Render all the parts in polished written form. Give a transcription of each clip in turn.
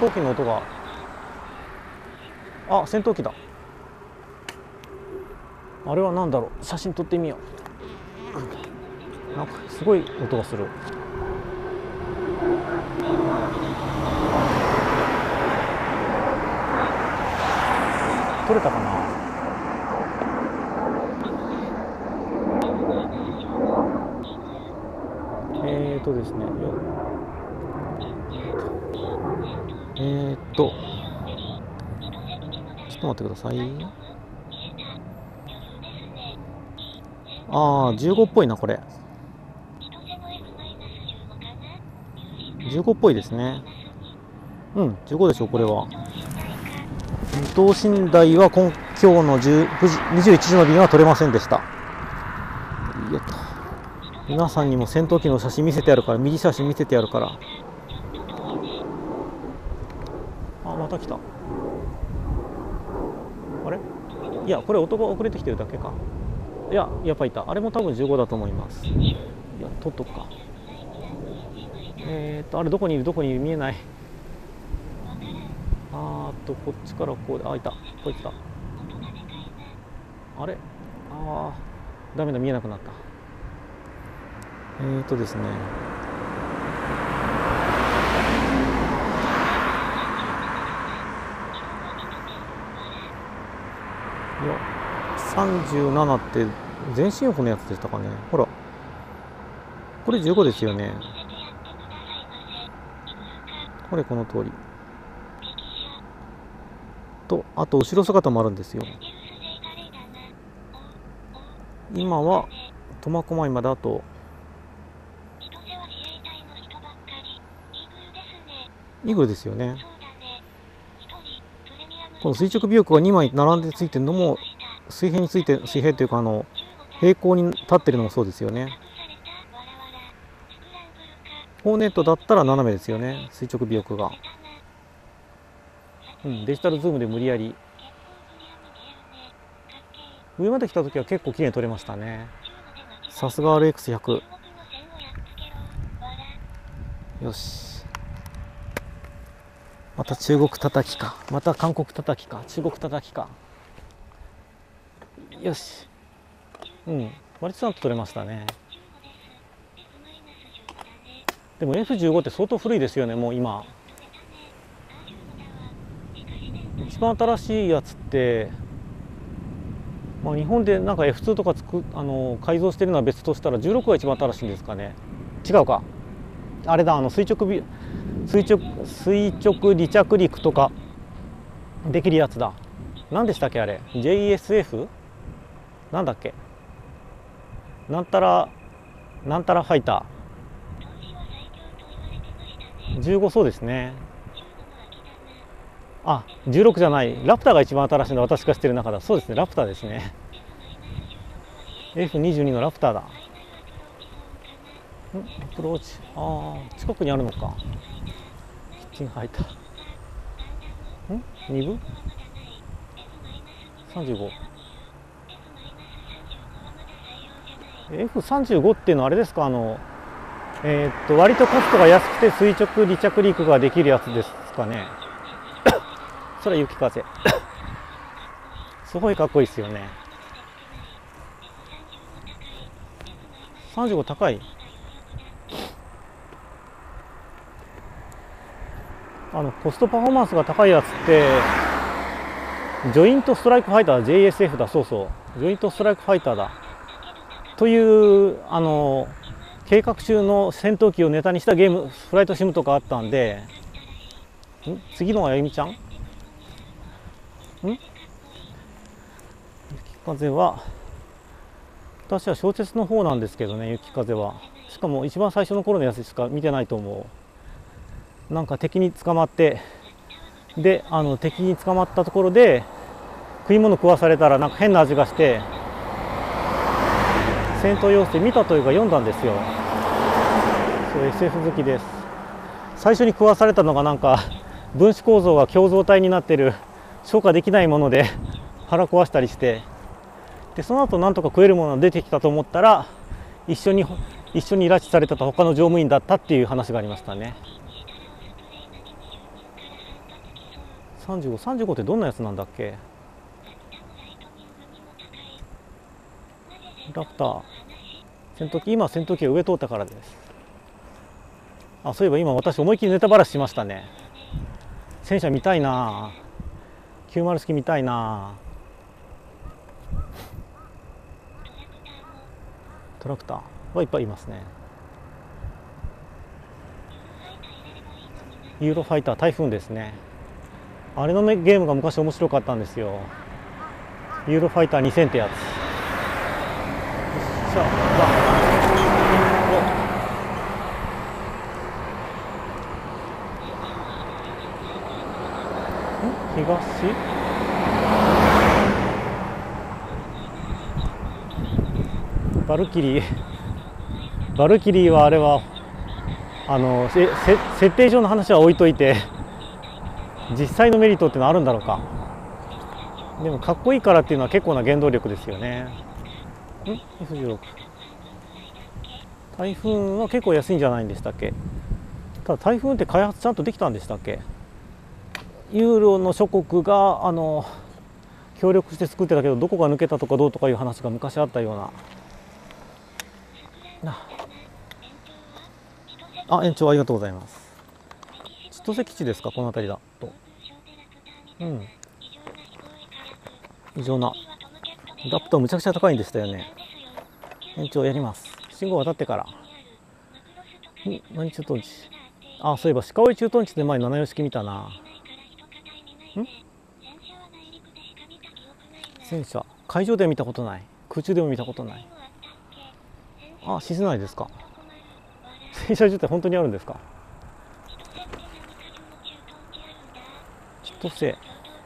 闘機の音が、あ、戦闘機だ。あれは何だろう。写真撮ってみよう。なんかすごい音がする。撮れたかな。ですね。ちょっと待ってください。ああ、15っぽいな、これ。15っぽいですね。うん、15でしょう、これは。等身大は今日の21時の便は取れませんでした。よっと。皆さんにも戦闘機の写真見せてやるから、右写真見せてやるから。あ、また来た。あれ？いや、これ音が遅れてきてるだけか。いや、やっぱいた。あれも多分15だと思います。いや、取っとくか。あれどこにいる見えない。こっちからこうで、あ、いた。こいつだ。あれ？ダメだ、見えなくなった。ですね。いや、37って全進歩のやつでしたかね。ほら。これ15ですよね。これこの通り。と、あと後ろ姿もあるんですよ。今は苫小牧まであとイーグルですよね。この垂直尾翼が2枚並んでついてるのも水平について、水平というか平行に立ってるのもそうですよね。ホーネットだったら斜めですよね、垂直尾翼が。デジタルズームで無理やり上まで来た時は結構綺麗に撮れましたね。さすが RX100。よし、また中国叩きか、また韓国叩きか、中国叩きか。よし、割とちゃんと撮れましたね。でも F15 って相当古いですよね。もう今一番新しいやつって、日本でなんか F2 とか改造してるのは別としたら16が一番新しいんですかね。違うか、あれだ、垂直離着陸とかできるやつだ。何でしたっけあれ。 JSF なんだっけ、なんたらファイター15。そうですね。あ、16じゃない、ラプターが一番新しいの、私が知ってる中だ。そうですね、ラプターですね。F22 のラプターだ。アプローチ、近くにあるのか。キッチン入った。2部35。F35 っていうのはあれですか、割とコストが安くて垂直離着陸ができるやつですかね。それは雪風。すごいかっこいいですよね。35高い。コストパフォーマンスが高いやつってジョイントストライクファイター JSF だ。そうそう、ジョイントストライクファイターだという計画中の戦闘機をネタにしたゲーム、フライトシムとかあったんで。次のはあゆみちゃん。雪風は私は小説の方なんですけどね。雪風はしかも一番最初の頃のやつしか見てないと思う。なんか敵に捕まって、で敵に捕まったところで食い物食わされたらなんか変な味がして戦闘用紙見たというか読んだんですよ。そう、 SF 好きです。最初に食わされたのがなんか分子構造が共造体になってる消化できないもので腹壊したりして、でその後なんとか食えるものが出てきたと思ったら一緒に拉致されてた他の乗務員だったっていう話がありましたね。 35、35ってどんなやつなんだっけ。ラプター戦闘機、今戦闘機が上通ったからです。あ、そういえば今私思いっきりネタバラシしましたね。戦車見たいな、90式見たいな。トラクターはいっぱいいますね。ユーロファイター、台風ですね。あれのゲームが昔面白かったんですよ。ユーロファイター2000ってやつ。さあ、東バルキリーはあれは設定上の話は置いといて、実際のメリットってのはあるんだろうか。でもかっこいいからっていうのは結構な原動力ですよね。F16 台風は結構安いんじゃないんでしたっけ。ただ台風って開発ちゃんとできたんでしたっけ。ユーロの諸国が協力して作ってたけど、どこが抜けたとかどうとかいう話が昔あったような。延長ありがとうございます。千歳基地ですか、この辺りだと。異常なラプターむちゃくちゃ高いんでしたよね。延長やります。信号渡ってから。何駐屯地。そういえば鹿追駐屯地で前7式見たな。戦車海上では見たことない、空中でも見たことない。静内ですか。戦車自体本当にあるんですか。千歳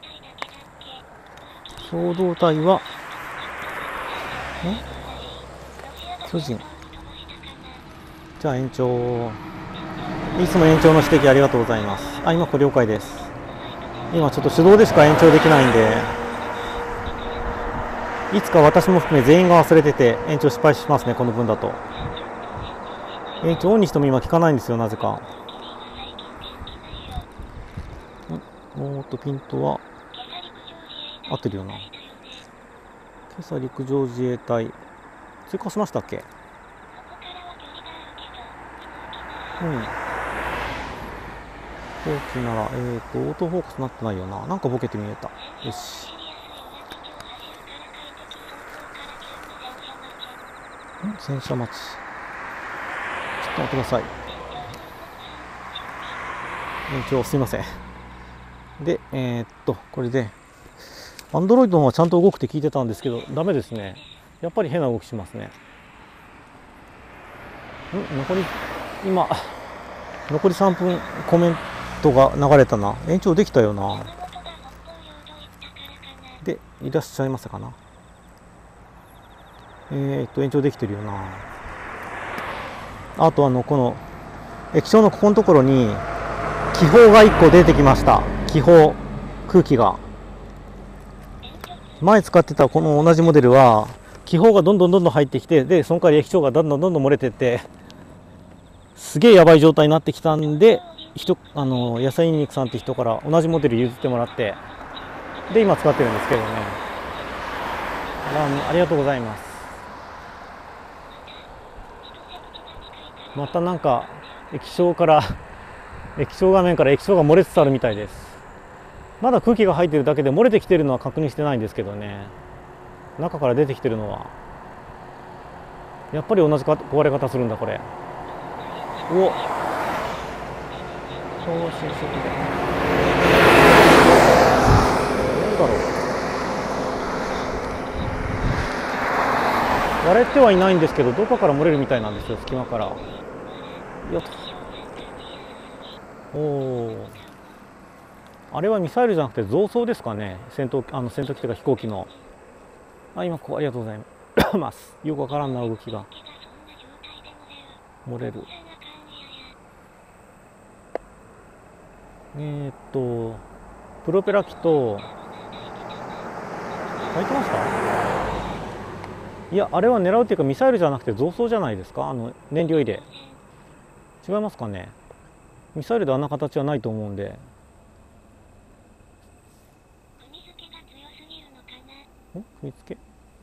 衝動隊は巨人。じゃあ延長、いつも延長の指摘ありがとうございます。今これ了解です。今ちょっと手動でしか延長できないんで、いつか私も含め全員が忘れてて延長失敗しますね、この分だと。延長オンにしても今効かないんですよ、なぜか。ピントは合ってるよな。今朝陸上自衛隊追加しましたっけ。大きならオートフォーカスなってないよな。なんかボケて見えた。よし。戦車待ち。ちょっと待ってください。延長すいません。でこれでアンドロイドの方はちゃんと動くって聞いてたんですけど、ダメですね。やっぱり変な動きしますね。今残り3分コメントが流れたな。延長できたよな。でいらっしゃいませかな。延長できてるよな。あとこの液晶のここのところに気泡が1個出てきました。気泡、空気が。前使ってたこの同じモデルは気泡がどんどん入ってきて、でその代わり液晶がどんどん漏れてって、すげえやばい状態になってきたんで、野菜肉さんって人から同じモデル譲ってもらって、で今使ってるんですけどね。ありがとうございます。またなんか液晶画面から液晶が漏れつつあるみたいです。まだ空気が入ってるだけで漏れてきてるのは確認してないんですけどね。中から出てきてるのはやっぱり同じ壊れ方するんだこれ。超新速で何だろう。割れてはいないんですけど、どこから漏れるみたいなんですよ、隙間から。よっと。あれはミサイルじゃなくて増装ですかね。戦闘機とか飛行機の。今ここありがとうございます。よくわからんな動きが。漏れる。プロペラ機と入ってました？いや、あれは狙うっていうかミサイルじゃなくて増装じゃないですか。燃料入れ違いますかね。ミサイルであんな形はないと思うんで。 踏みつけ、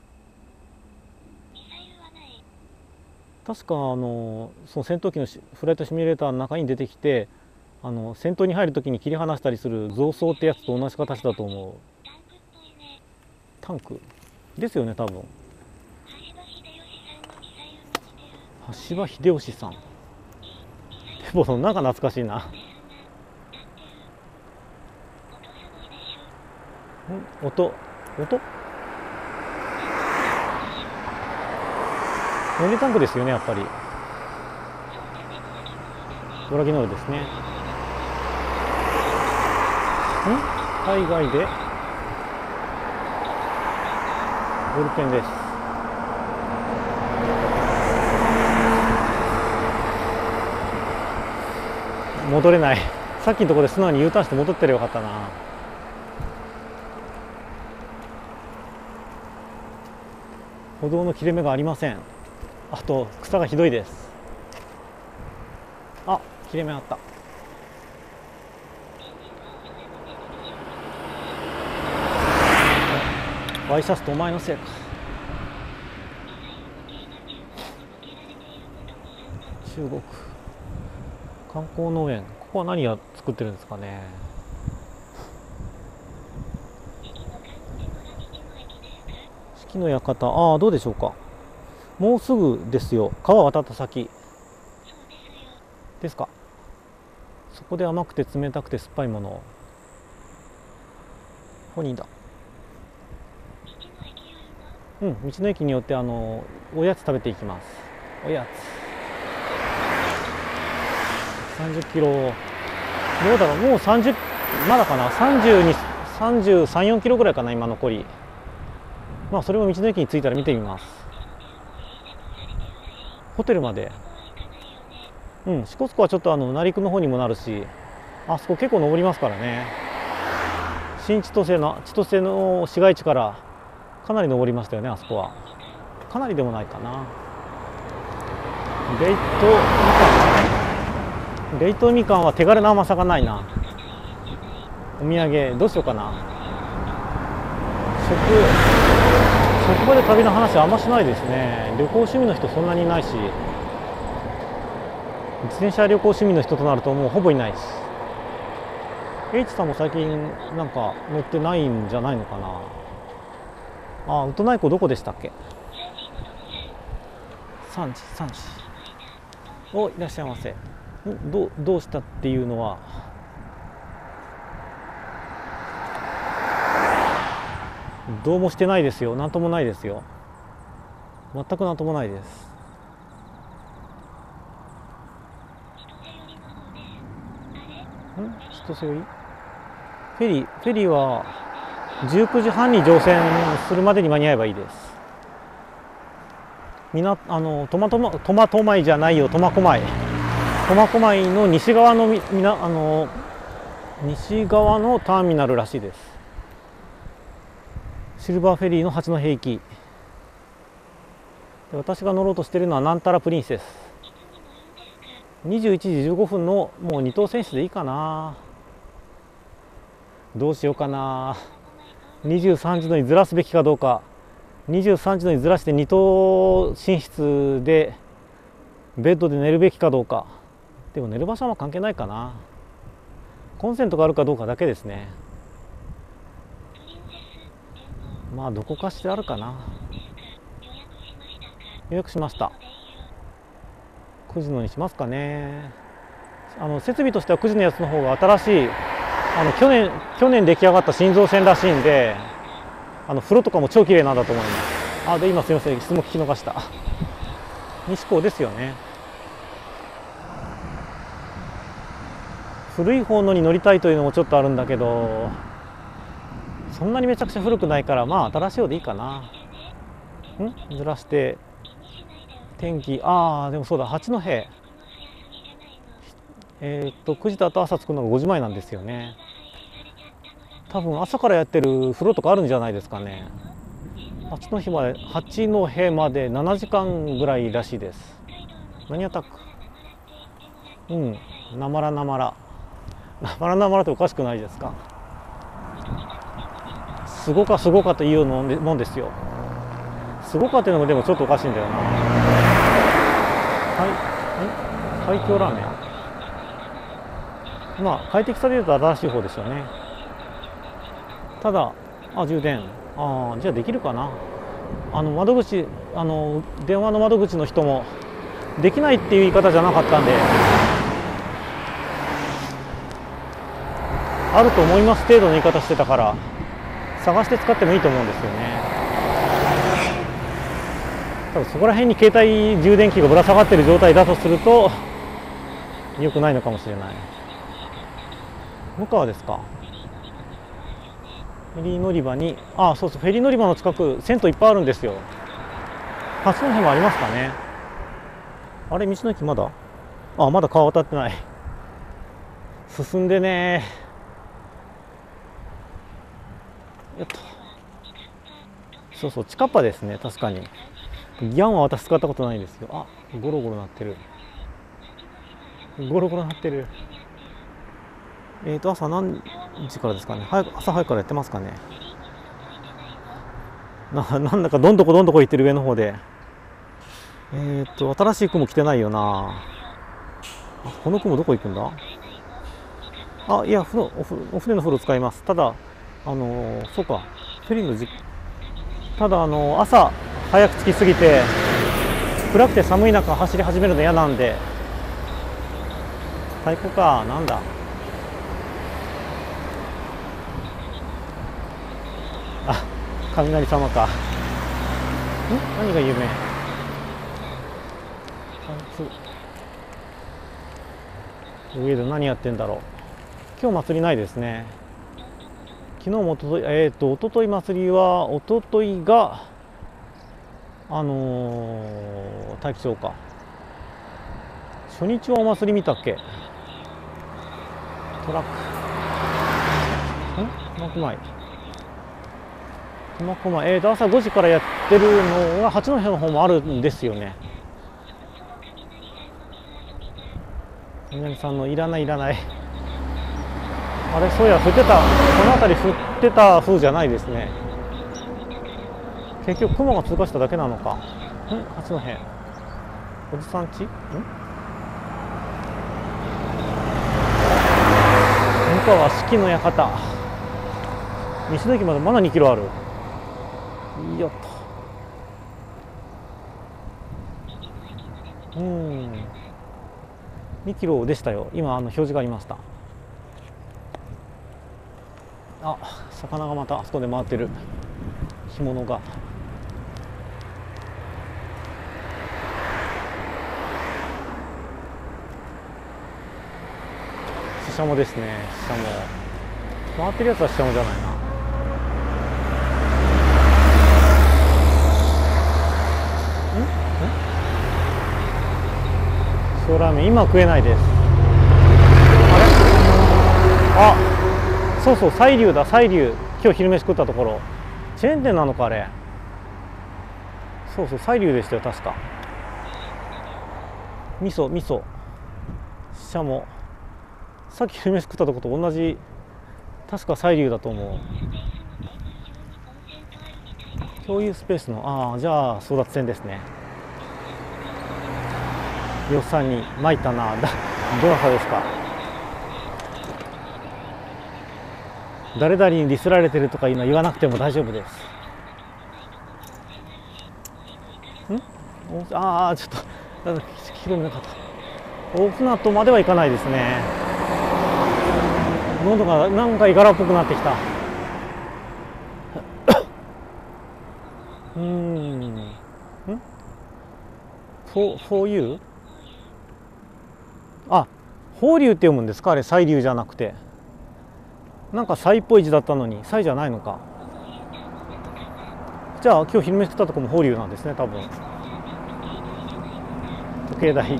確かその戦闘機のフライトシミュレーターの中に出てきて、戦闘に入るときに切り離したりする造装ってやつと同じ形だと思う。タンクですよね、多分。橋場秀吉さん。でもなんか懐かしいな。音燃料タンクですよね、やっぱり。ドラギノールですね。海外でボールペンです。戻れない。さっきのところで素直に U ターンして戻ってりゃよかったな。歩道の切れ目がありません。あと草がひどいです。あ、切れ目あった。ワイシャツとお前のせいか。中国観光農園、ここは何が作ってるんですかね。四季の館、ああ、どうでしょうか。もうすぐですよ。川渡った先ですか。そこで甘くて冷たくて酸っぱいもの、ホニーだ。道の駅によっておやつ食べていきます。おやつ30キロ、どうだろう、もう30、まだかな、32、33、4キロぐらいかな、今残り。まあそれも道の駅に着いたら見てみます。ホテルまで、支笏湖はちょっと内陸の方にもなるし、あそこ結構登りますからね。新千歳の市街地からかなり登りましたよね、あそこは。かなりでもないかな。冷凍みかんは手軽な甘さがないな。お土産どうしようかな。職場で旅の話はあんましないですね。旅行趣味の人そんなにいないし、自転車旅行趣味の人となるともうほぼいないし。H さんも最近なんか乗ってないんじゃないのかな。ウトナイ湖どこでしたっけ。3時お、いらっしゃいませ。どうしたっていうのは、どうもしてないですよ。なんともないですよ。全くなんともないです。千歳寄りフェリーは19時半に乗船するまでに間に合えばいいです。苫小牧じゃないよ、苫小牧の西側の西側のターミナルらしいです。シルバーフェリーの八戸行きで、私が乗ろうとしているのはなんたらプリンセス。21時15分のもう2等選手でいいかな。どうしようかな。23時のにずらすべきかどうか。23時のにずらして2等寝室でベッドで寝るべきかどうか。でも寝る場所は関係ないかな。コンセントがあるかどうかだけですね。まあどこかしらあるかな。予約しました。9時のにしますかね。設備としては9時のやつの方が新しい、去年出来上がった新造船らしいんで、風呂とかも超綺麗なんだと思います。で今すみません、質問聞き逃した。西港ですよね。古い方のに乗りたいというのもちょっとあるんだけど、そんなにめちゃくちゃ古くないから、まあ新しい方でいいかな。ずらして天気、でもそうだ、八戸9時だと朝着くのが5時前なんですよね。多分朝からやってる風呂とかあるんじゃないですかね。八戸まで7時間ぐらいらしいです。何アタック、なまらっておかしくないですか。 すごかすごかというのもんですよ。すごかっていうのもでもちょっとおかしいんだよな。最強ラーメン。まあ快適さでいうと新しい方ですよね。ただ充電、じゃあできるかな。窓口、電話の窓口の人もできないっていう言い方じゃなかったんで、あると思います程度の言い方してたから、探して使ってもいいと思うんですよね。多分そこら辺に携帯充電器がぶら下がっている状態だとすると良くないのかもしれない。向川ですか。フェリー乗り場に、そうそう、フェリー乗り場の近く銭湯いっぱいあるんですよ。八戸もありますかね。あれ、道の駅まだまだ川渡ってない。進んでね。よっと。そうそう、近っぱですね。確かにギャンは私使ったことないんですよ。ゴロゴロ鳴ってる。ゴロゴロ鳴ってる。朝何時からですかね。朝早くからやってますかね。なんだかどんどこ行ってる上の方で。新しい雲来てないよな。この雲どこ行くんだ。いや、お船の風呂使います。ただそうか、フェリーのただ朝早く着きすぎて暗くて寒い中走り始めるの嫌なんで、太鼓かなんだ。雷様か。何が有名。上で何やってんだろう。今日祭りないですね。昨日もおととい祭りは、おとといが大気町か。初日はお祭り見たっけ。トラック苫小牧、朝5時からやってるのが八戸の方もあるんですよね。南さんのいらない。あれ、そういや降ってた、この辺り降ってた風じゃないですね。結局雲が通過しただけなのか。八戸おじさん家。向川四季の館。西の駅までまだ2キロある。よっと。2キロでしたよ。今表示がありました。魚がまたあそこで回ってる。干物が。シシャモですね。シシャモ回ってるやつはシシャモじゃないな。塩ラーメン今食えないです。そうそう、彩龍だ。彩龍、今日昼飯食ったところ。チェーン店なのかあれ。そうそう、彩龍でしたよ確か。味噌シシャモ、さっき昼飯食ったとこと同じ。確か彩龍だと思う。共有スペースの、じゃあ争奪戦ですね。よっさんに参ったな。どなたですか。誰々にディスられてるとかいうのは言わなくても大丈夫です。ちょっと聞き取れなかった。大船渡まではいかないですね。喉がなんかいがらっぽくなってきた。for you？ 法隆って読むんですかあれ。彩龍じゃなくて、なんか彩っぽい字だったのに彩じゃないのか。じゃあ今日昼飯食ったとこも法隆なんですね多分。時計台。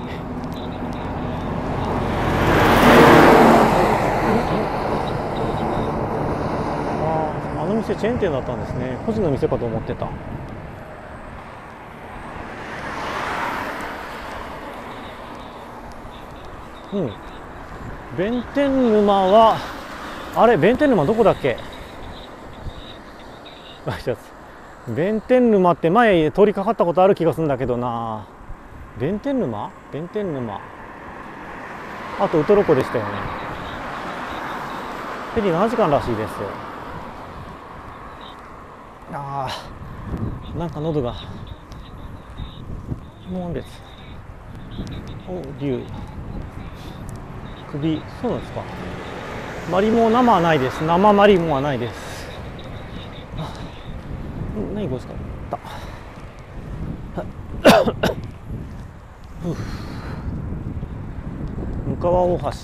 あの店チェーン店だったんですね。個人の店かと思ってた。弁天沼は、弁天沼どこだっけ。 ワイシャツ。弁天沼って前通りかかったことある気がするんだけどな。弁天沼、弁天沼、あとウトロ湖でしたよね。フェリー7時間らしいですよ。あー、なんか喉がもうです。お、竜首、そうなんですか。マリモ、生はないです。生マリモはないです。何これですか。向川大橋、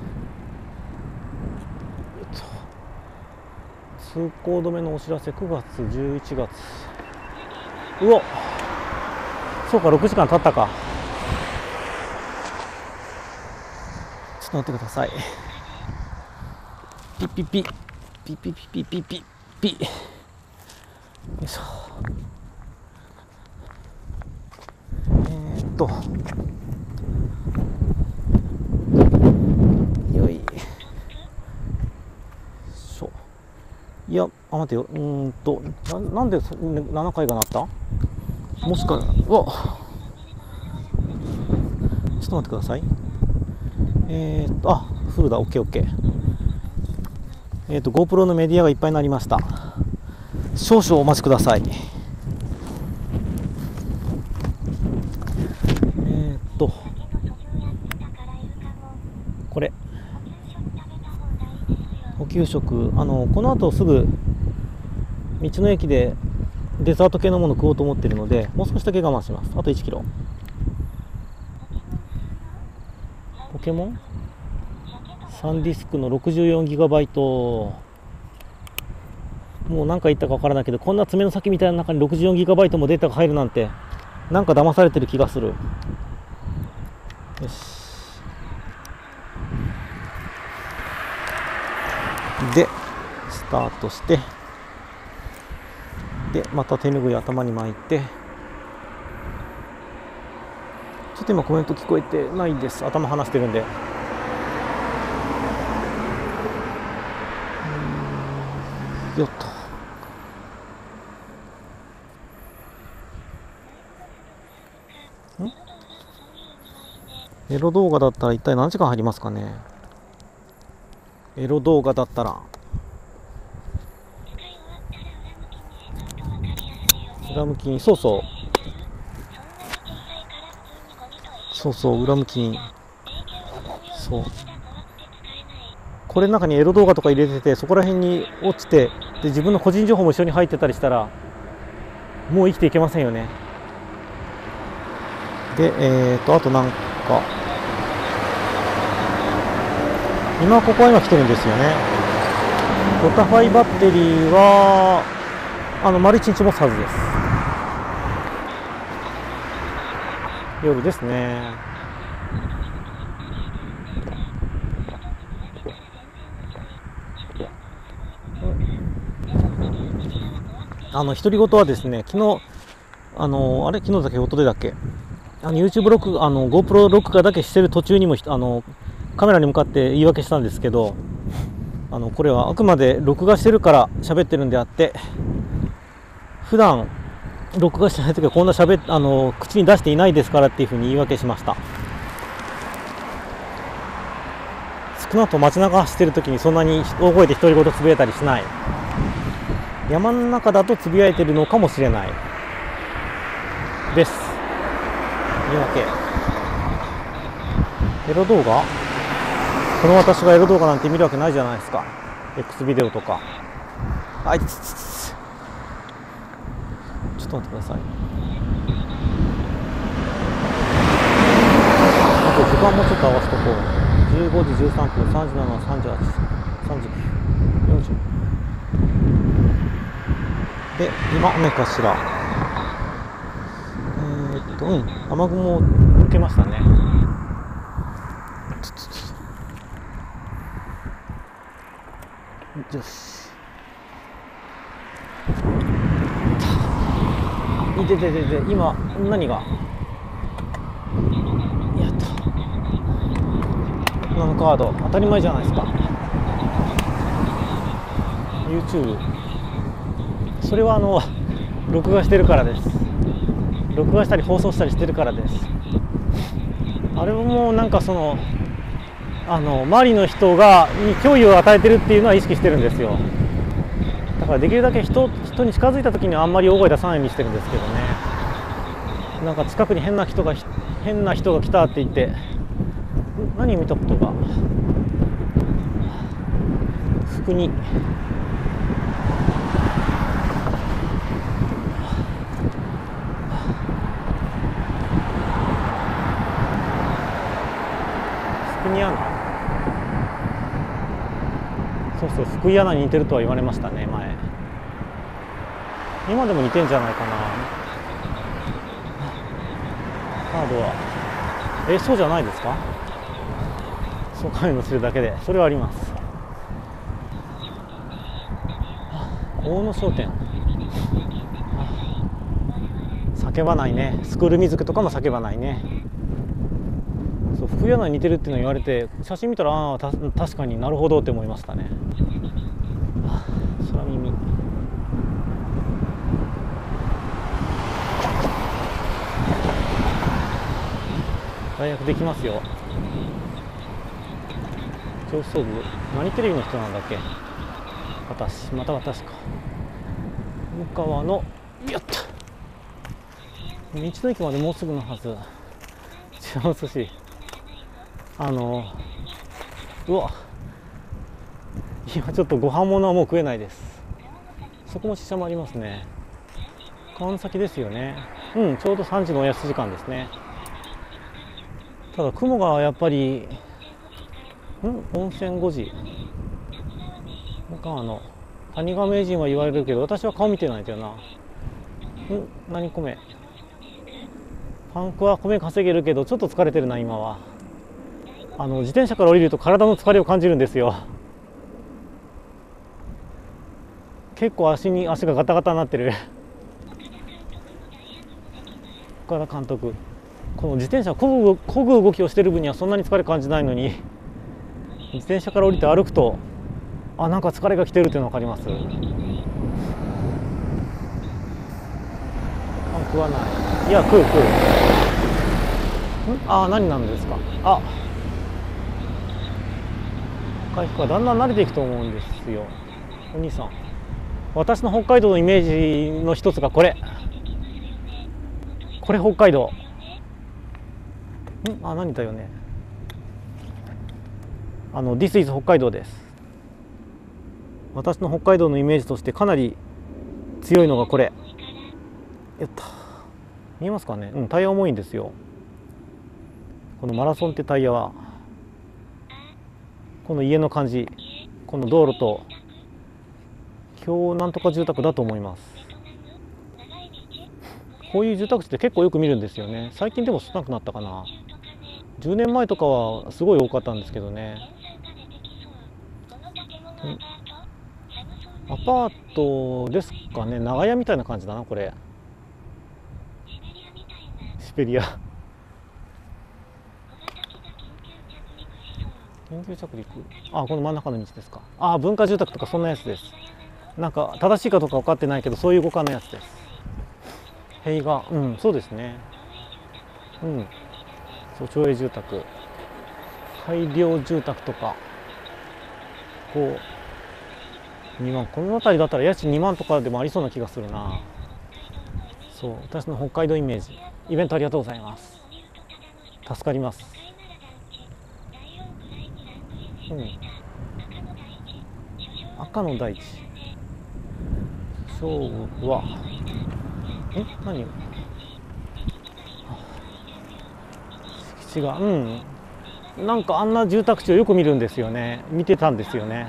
通行止めのお知らせ。9月11月。うお、そうか、6時間経ったか。ちょっと待ってください。ピッピッピッピッピッピッピッピッピッピッ。よいしょ。よいしょ。いや、待てよ。なんで7回が鳴った？もしか、うわ、ちょっと待ってください。フルだ。オッケーオッケー。GoPro のメディアがいっぱいになりました。少々お待ちください。これ補給食、この後すぐ道の駅でデザート系のもの食おうと思っているので、もう少しだけ我慢します。あと1キロ。ポケモンサンディスクの 64GB。 もう何回言ったか分からないけど、こんな爪の先みたいな中に 64GB もデータが入るなんて、なんか騙されてる気がする。よし。でスタートして、でまた手ぬぐい頭に巻いて、ちょっと今コメント聞こえてないです。頭離してるんで。よっと。エロ動画だったら一体何時間入りますかね。エロ動画だったら裏向きに、そう裏向きに、そう、これの中にエロ動画とか入れてて、そこら辺に落ちて、で自分の個人情報も一緒に入ってたりしたら、もう生きていけませんよね。であとなんか今ここは今来てるんですよね。ドタファイバッテリーは丸1日持つはずです。夜ですね。独り言はですね、昨日昨日だっけ、一昨日だっけ、YouTube 録GoPro 録画だけしてる途中にもカメラに向かって言い訳したんですけど、これはあくまで録画してるから喋ってるんであって、普段録画してない時はこんな口に出していないですからっていうふうに言い訳しました。少なくとも街中走ってる時にそんなに大声で独り言つぶやいたりしない。山の中だとつぶやいてるのかもしれないです。言い訳。エロ動画、この私がエロ動画なんて見るわけないじゃないですか。 X ビデオとか。ちょっと待ってください。あと時間もちょっと合わせとこう。15時13分、37、38、39、40で、今雨かしら。雨雲抜けましたね。よし。今何がやったナムカード当たり前じゃないですか。 YouTube それは録画してるからです。録画したり放送したりしてるからです。あれもなんか周りの人に脅威を与えてるっていうのは意識してるんですよ。だからできるだけ人に近づいた時にはあんまり大声出さないようにしてるんですけどね。なんか近くに変な人が来たって言って何見たことが服に福井アナ、そうそう、福井アナに似てるとは言われましたね、前。今でも似てんじゃないかな。カードはそうじゃないですか。そうカメラするだけでそれはあります。大野商店、叫ばないね。スクール水木とかも叫ばないね。そう、福井アナに似てるっていうのを言われて写真見たら確かになるほどって思いましたね。空耳、大学できますよ。上層部何テレビの人なんだっけ。また私か。向川のやった道の駅までもうすぐのはず。違う寿司うわ、今ちょっとご飯物はもう食えないです。そこもししゃもありますね。川崎ですよね。ちょうど3時のおやす時間ですね。ただ雲がやっぱり温泉5時。谷川名人は言われるけど私は顔見てないんだよな。何米、パンクは米稼げるけどちょっと疲れてるな今は。自転車から降りると体の疲れを感じるんですよ。結構足がガタガタになってる。岡田監督、この自転車を漕ぐ動きをしてる分にはそんなに疲れ感じないのに、自転車から降りて歩くとなんか疲れが来てるっていうの分かります。パン食わない。いや食う。何なんですか。回復はだんだん慣れていくと思うんですよ。お兄さん、私の北海道のイメージの一つがこれ北海道。何だよね。This is 北海道です。私の北海道のイメージとしてかなり強いのがこれ。やった、見えますかね。タイヤ重いんですよ。このマラソンってタイヤはこの家の感じ、この道路と京なんとか住宅だと思います。こういう住宅地って結構よく見るんですよね。最近でも少なくなったかな。10年前とかはすごい多かったんですけどね。アパートですかね。長屋みたいな感じだなこれ。シベリア緊急着陸。この真ん中の道ですか。文化住宅とかそんなやつです。なんか正しいかどうか分かってないけどそういう五感のやつです。塀がそうですね。そう、町営住宅、改良住宅とか2万、この辺りだったら家賃2万とかでもありそうな気がするな。そう、私の北海道イメージ。イベントありがとうございます。助かります。赤の大地、勝負は何、敷地がなんかあんな住宅地をよく見るんですよね。見てたんですよね。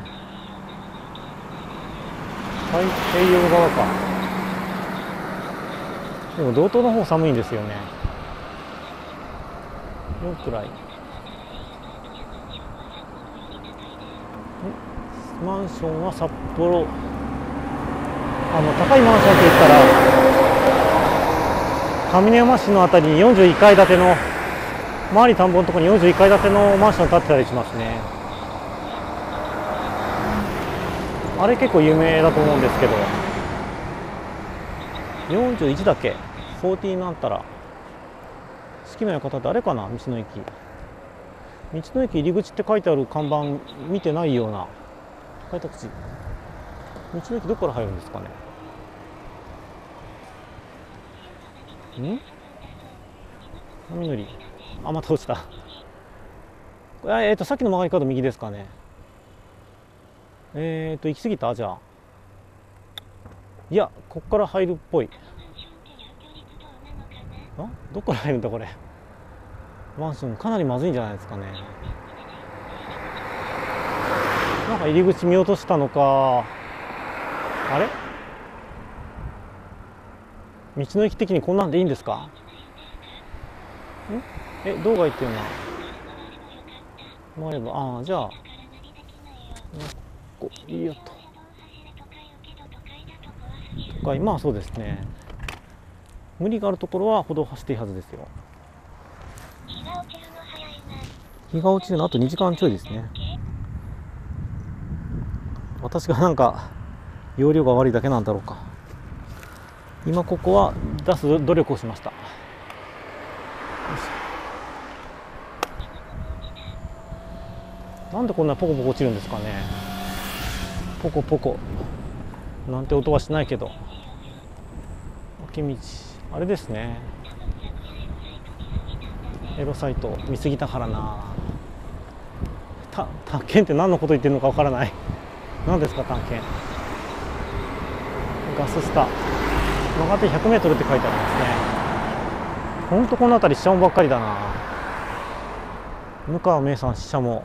太平洋側か。でも道東の方寒いんですよね。4くらい。マンションは札幌。高いマンションって言ったら上山市のあたりに41階建ての、周り田んぼのところに41階建てのマンション建ってたりしますね。あれ結構有名だと思うんですけど、 41だっけ、40なんたら。好きな館ってあれかな、道の駅。道の駅入り口って書いてある看板見てないような。開拓地。道の駅どこから入るんですかね。波乗り。あ、また落ちた。さっきの曲がり角右ですかね。行き過ぎたじゃあ。いや、こっから入るっぽい。どこから入るんだこれ。マンションかなりまずいんじゃないですかね。なんか入り口見落としたのか。あれ、道の駅的にこんなんでいいんですか。動画行ってるな。回れば、じゃあいいよと。都会、まあそうですね。無理があるところは歩道走っていいはずですよ。日が落ちるのあと2時間ちょいですね。私がなんか容量が悪いだけなんだろうか。今ここは出す努力をしました。なんでこんなポコポコ落ちるんですかね。ポコポコなんて音はしないけど。脇道、あれですね。エロサイト見過ぎたからな。探検って何のこと言ってるのかわからない。何ですか探検。ガススタ曲がって 100m って書いてありますね。ほんとこの辺りししゃもばっかりだな。向川名産ししゃも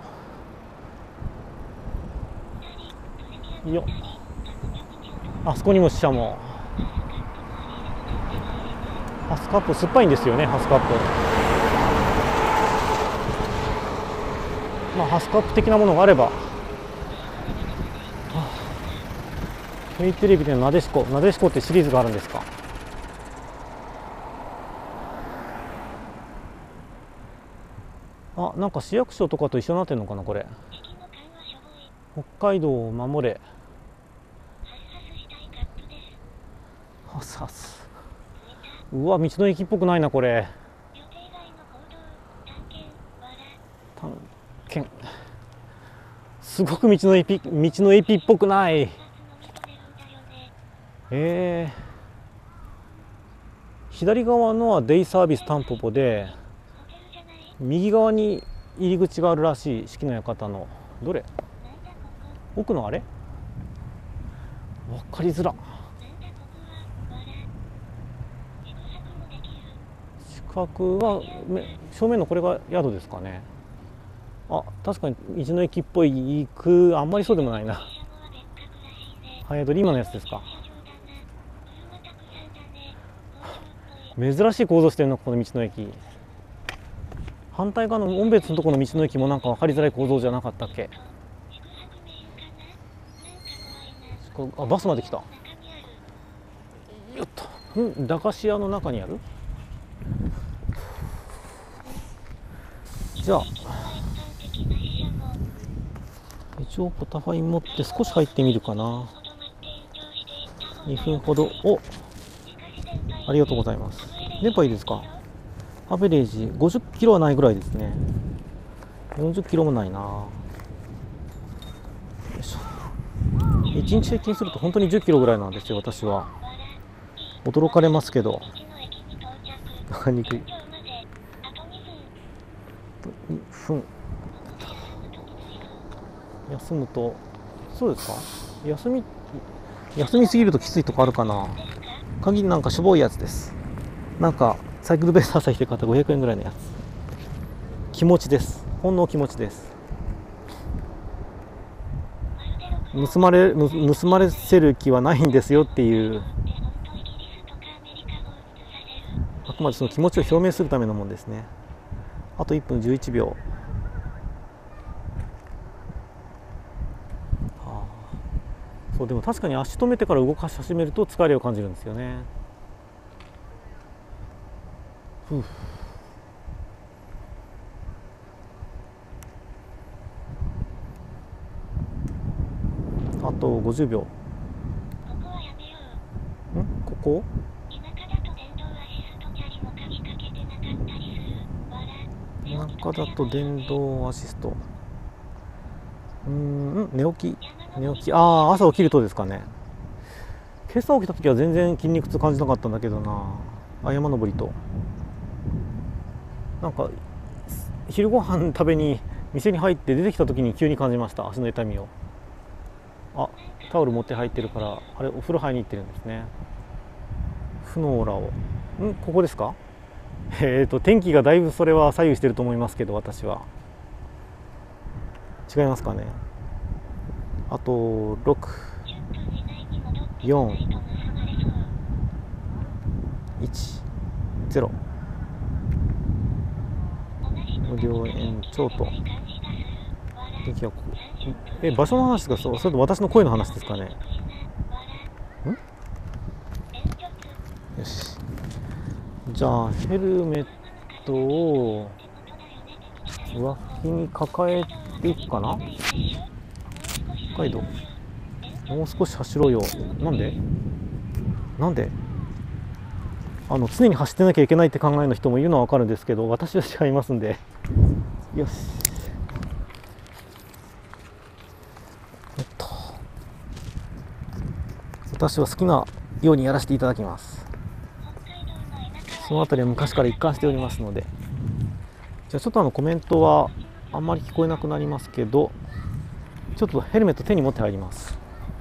よ。あそこにもししゃも。ハスカップ酸っぱいんですよね。ハスカップ、ハスカップ的なものがあれば。Kテレビでのなでしこってシリーズがあるんですか。なんか市役所とかと一緒になってるのかなこれ。北海道を守れ。ハスハス。うわ、道の駅っぽくないなこれ。探検、すごく道の駅っぽくない。左側のはデイサービスタンポポで、右側に入り口があるらしい。四季の館のどれ、奥のあれ分かりづら。近くは正面のこれが宿ですかね。確かに道の駅っぽい。あんまりそうでもないな。早取り今のやつですか。珍しい構造してるのこの道の駅。反対側の音別のところの道の駅もなんか分かりづらい構造じゃなかったっけ。バスまで来た。よっと。駄菓子屋の中にある。じゃあ一応ポタファイン持って少し入ってみるかな。2分ほど。ありがとうございます。電波いいですか。アベレージ50キロはないぐらいですね。40キロもないな。よいしょ。1日平均すると本当に10キロぐらいなんですよ私は。驚かれますけど。分かりにくい。2分休むと。そうですか。休みすぎるときついとこあるかな。鍵なんかしょぼいやつです。なんかサイクルベース朝日で買った500円ぐらいのやつ。気持ちです。ほんの気持ちです。盗まれせる気はないんですよっていう、あくまでその気持ちを表明するためのものですね。あと1分11秒。そうでも確かに足止めてから動かし始めると疲れを感じるんですよね。あと50秒。ここ他だと電動アシスト、寝起き、朝起きるとですかね。今朝起きた時は全然筋肉痛感じなかったんだけどな。山登りとなんか昼ご飯食べに店に入って出てきた時に急に感じました、足の痛みを。タオル持って入ってるから、あれお風呂入りに行ってるんですね。フノーラをここですか。天気がだいぶそれは左右してると思いますけど、私は違いますかね。あと6、4、1、0、無料延長と。場所の話ですか、それと私の声の話ですかね。よし、じゃあヘルメットを脇に抱えていくかな。北海道もう少し走ろうよ。なんで常に走ってなきゃいけないって考えの人もいるのは分かるんですけど、私は違いますんで。よし、私は好きなようにやらせていただきます。そのあたりは昔から一貫しておりますので。じゃあちょっとコメントはあんまり聞こえなくなりますけど、ちょっとヘルメット手に持って入ります。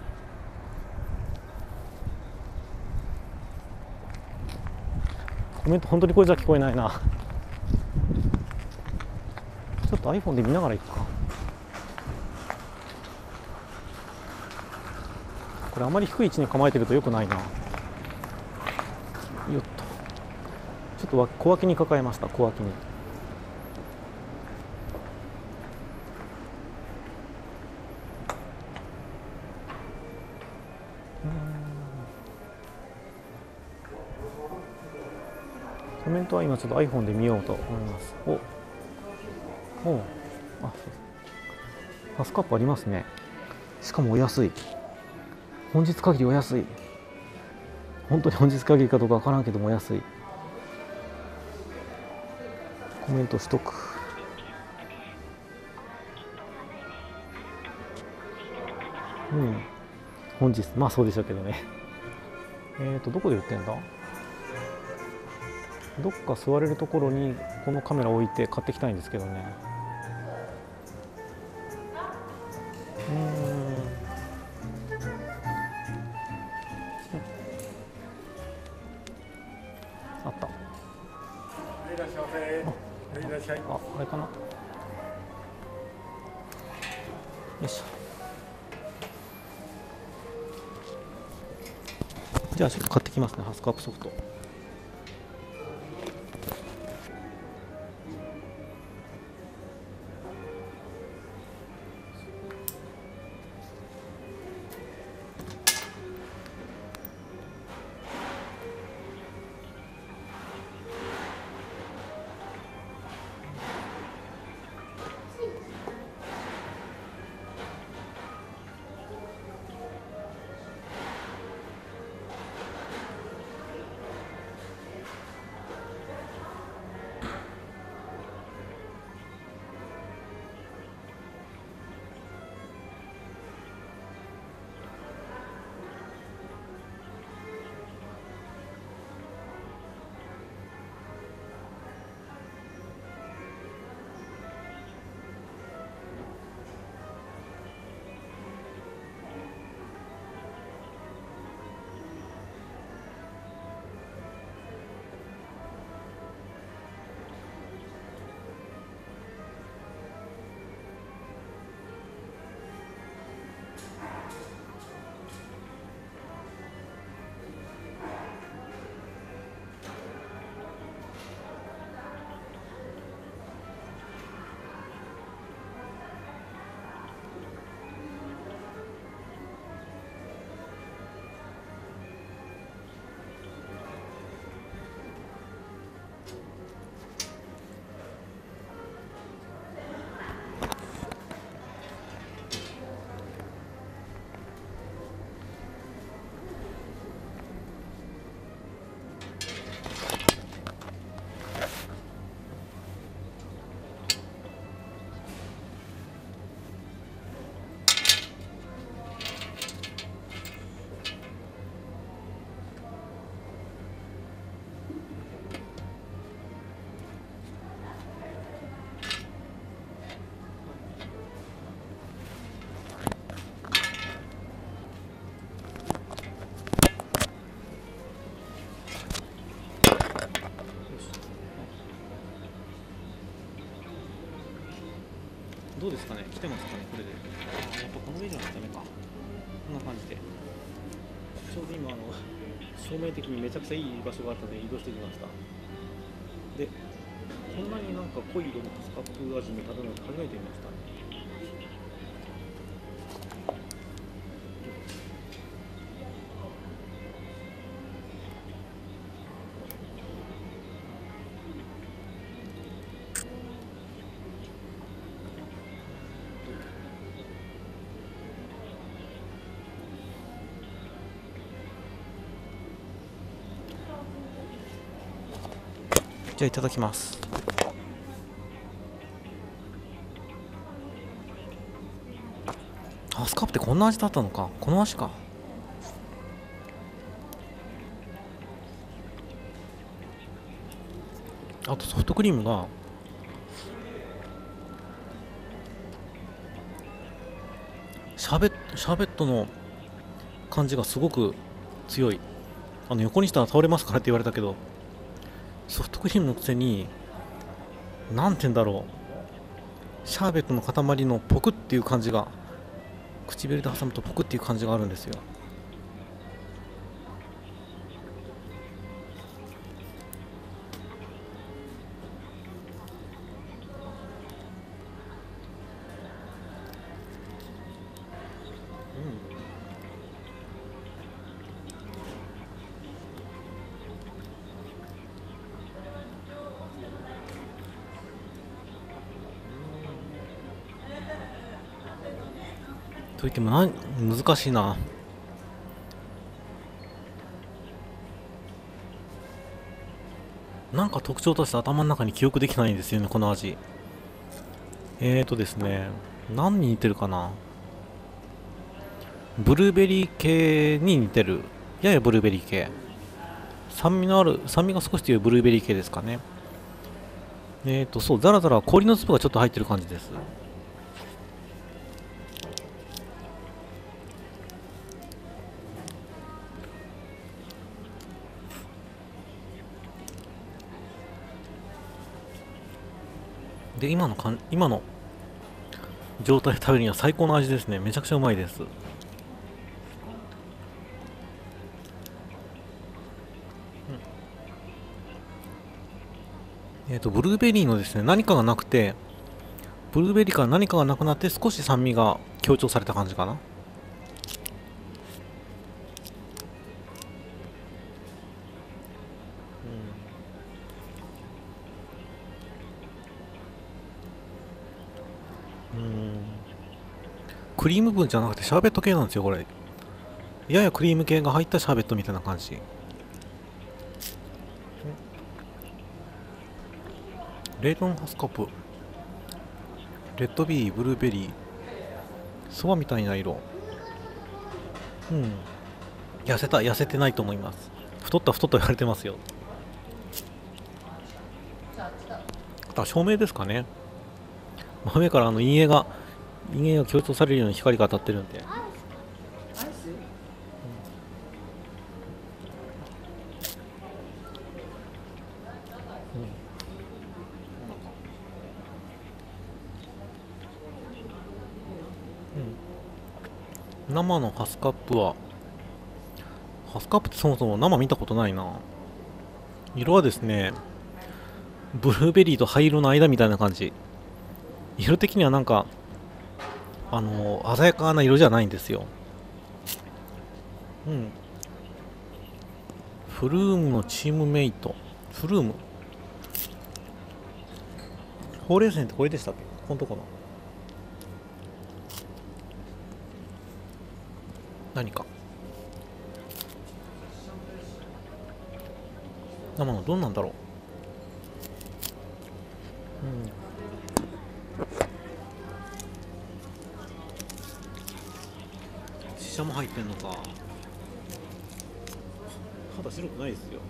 コメント本当にこれじゃ聞こえないな。ちょっと iPhone で見ながら行くか。これあまり低い位置に構えてると良くないな。よっと、ちょっと小脇に抱えました。小脇に。コメントは今ちょっと iPhone で見ようと思います。ハスカップありますね。しかもお安い。本日限りお安い。本当に本日限りかどうかわからんけどもお安い。コメントしとく。本日、まあそうでしょうけどね。どこで売ってんだ。どっか座れるところにこのカメラを置いて買ってきたいんですけどね。あった。いらっしゃいませ。いらっしゃい。あれかな。よいしょ。じゃあちょっと買ってきますね、ハスカップソフト。 どうですかね、来てますかね、これで。やっぱこの上じゃないとダメか。こんな感じで。ちょうど今、照明的にめちゃくちゃいい場所があったので移動してきました。で、こんなになんか濃い色のスカップ味に食べるの初めて見ました。じゃあいただきます。スカップってこんな味だったのか。この味か。あとソフトクリームがシャーベットの感じがすごく強い。横にしたら倒れますからって言われたけど、ソフトクリームのくせになんて言うんだろう、シャーベットの塊のポクっていう感じが、唇で挟むとポクっていう感じがあるんですよ。といっても難しいな。なんか特徴として頭の中に記憶できないんですよね、この味。ですね、何に似てるかな。ブルーベリー系に似てる。ややブルーベリー系。酸味が少し強いブルーベリー系ですかね。そう、ザラザラ氷の粒がちょっと入ってる感じです。で、今の状態で食べるには最高の味ですね。めちゃくちゃうまいです。ブルーベリーのですね、何かがなくて、ブルーベリーから何かがなくなって少し酸味が強調された感じかな。クリーム分じゃなくてシャーベット系なんですよ、これ。ややクリーム系が入ったシャーベットみたいな感じ。レートンハスカップ、レッドビー、ブルーベリー、そばみたいな色。痩せてないと思います。太った言われてますよ。照明ですかね。真上から陰影が強調されるように光が当たってるんで。生のハスカップってそもそも生見たことないな。色はですね、ブルーベリーと灰色の間みたいな感じ。色的にはなんか鮮やかな色じゃないんですよ。フルームのチームメイト。フルーム、ほうれい線ってこれでしたっけ。このとこの何か生のどんなんだろう。シシャも入ってんのか。肌白くないですよ。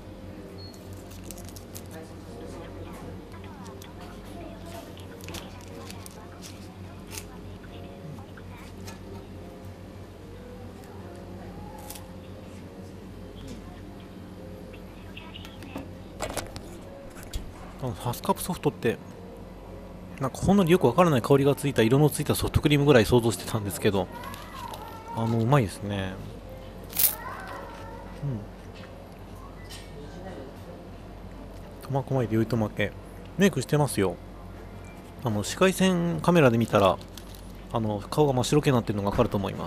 ハスカップソフトってなんかほんのりよくわからない香りがついた色のついたソフトクリームぐらい想像してたんですけど、うまいですね。苫小牧で酔いとまけメイクしてますよ。視界線カメラで見たら顔が真っ白けになってるのが分かると思います。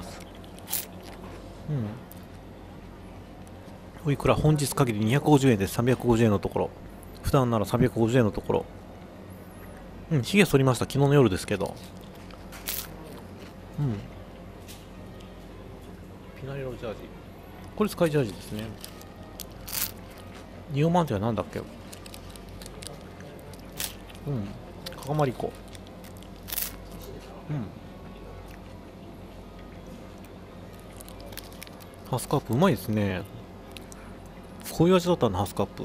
おいくら本日限り250円で350円のところ、普段なら350円のところ、ひげ剃りました。昨日の夜ですけど。ピナリロジャージ、これスカイジャージですね。ニオマンテはなんだっけ。かがまりこ。ハスカップうまいですね。こういう味だったんだ、ハスカップ。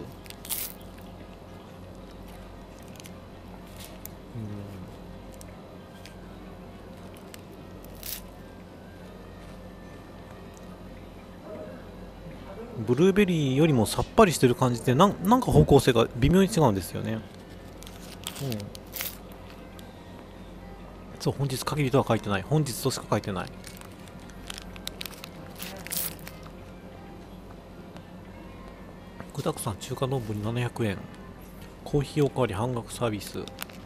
ブルーベリーよりもさっぱりしてる感じで、なんか方向性が微妙に違うんですよね。そう、本日限りとは書いてない。本日としか書いてない。具だくさん中華丼700円。コーヒーおかわり半額サービス。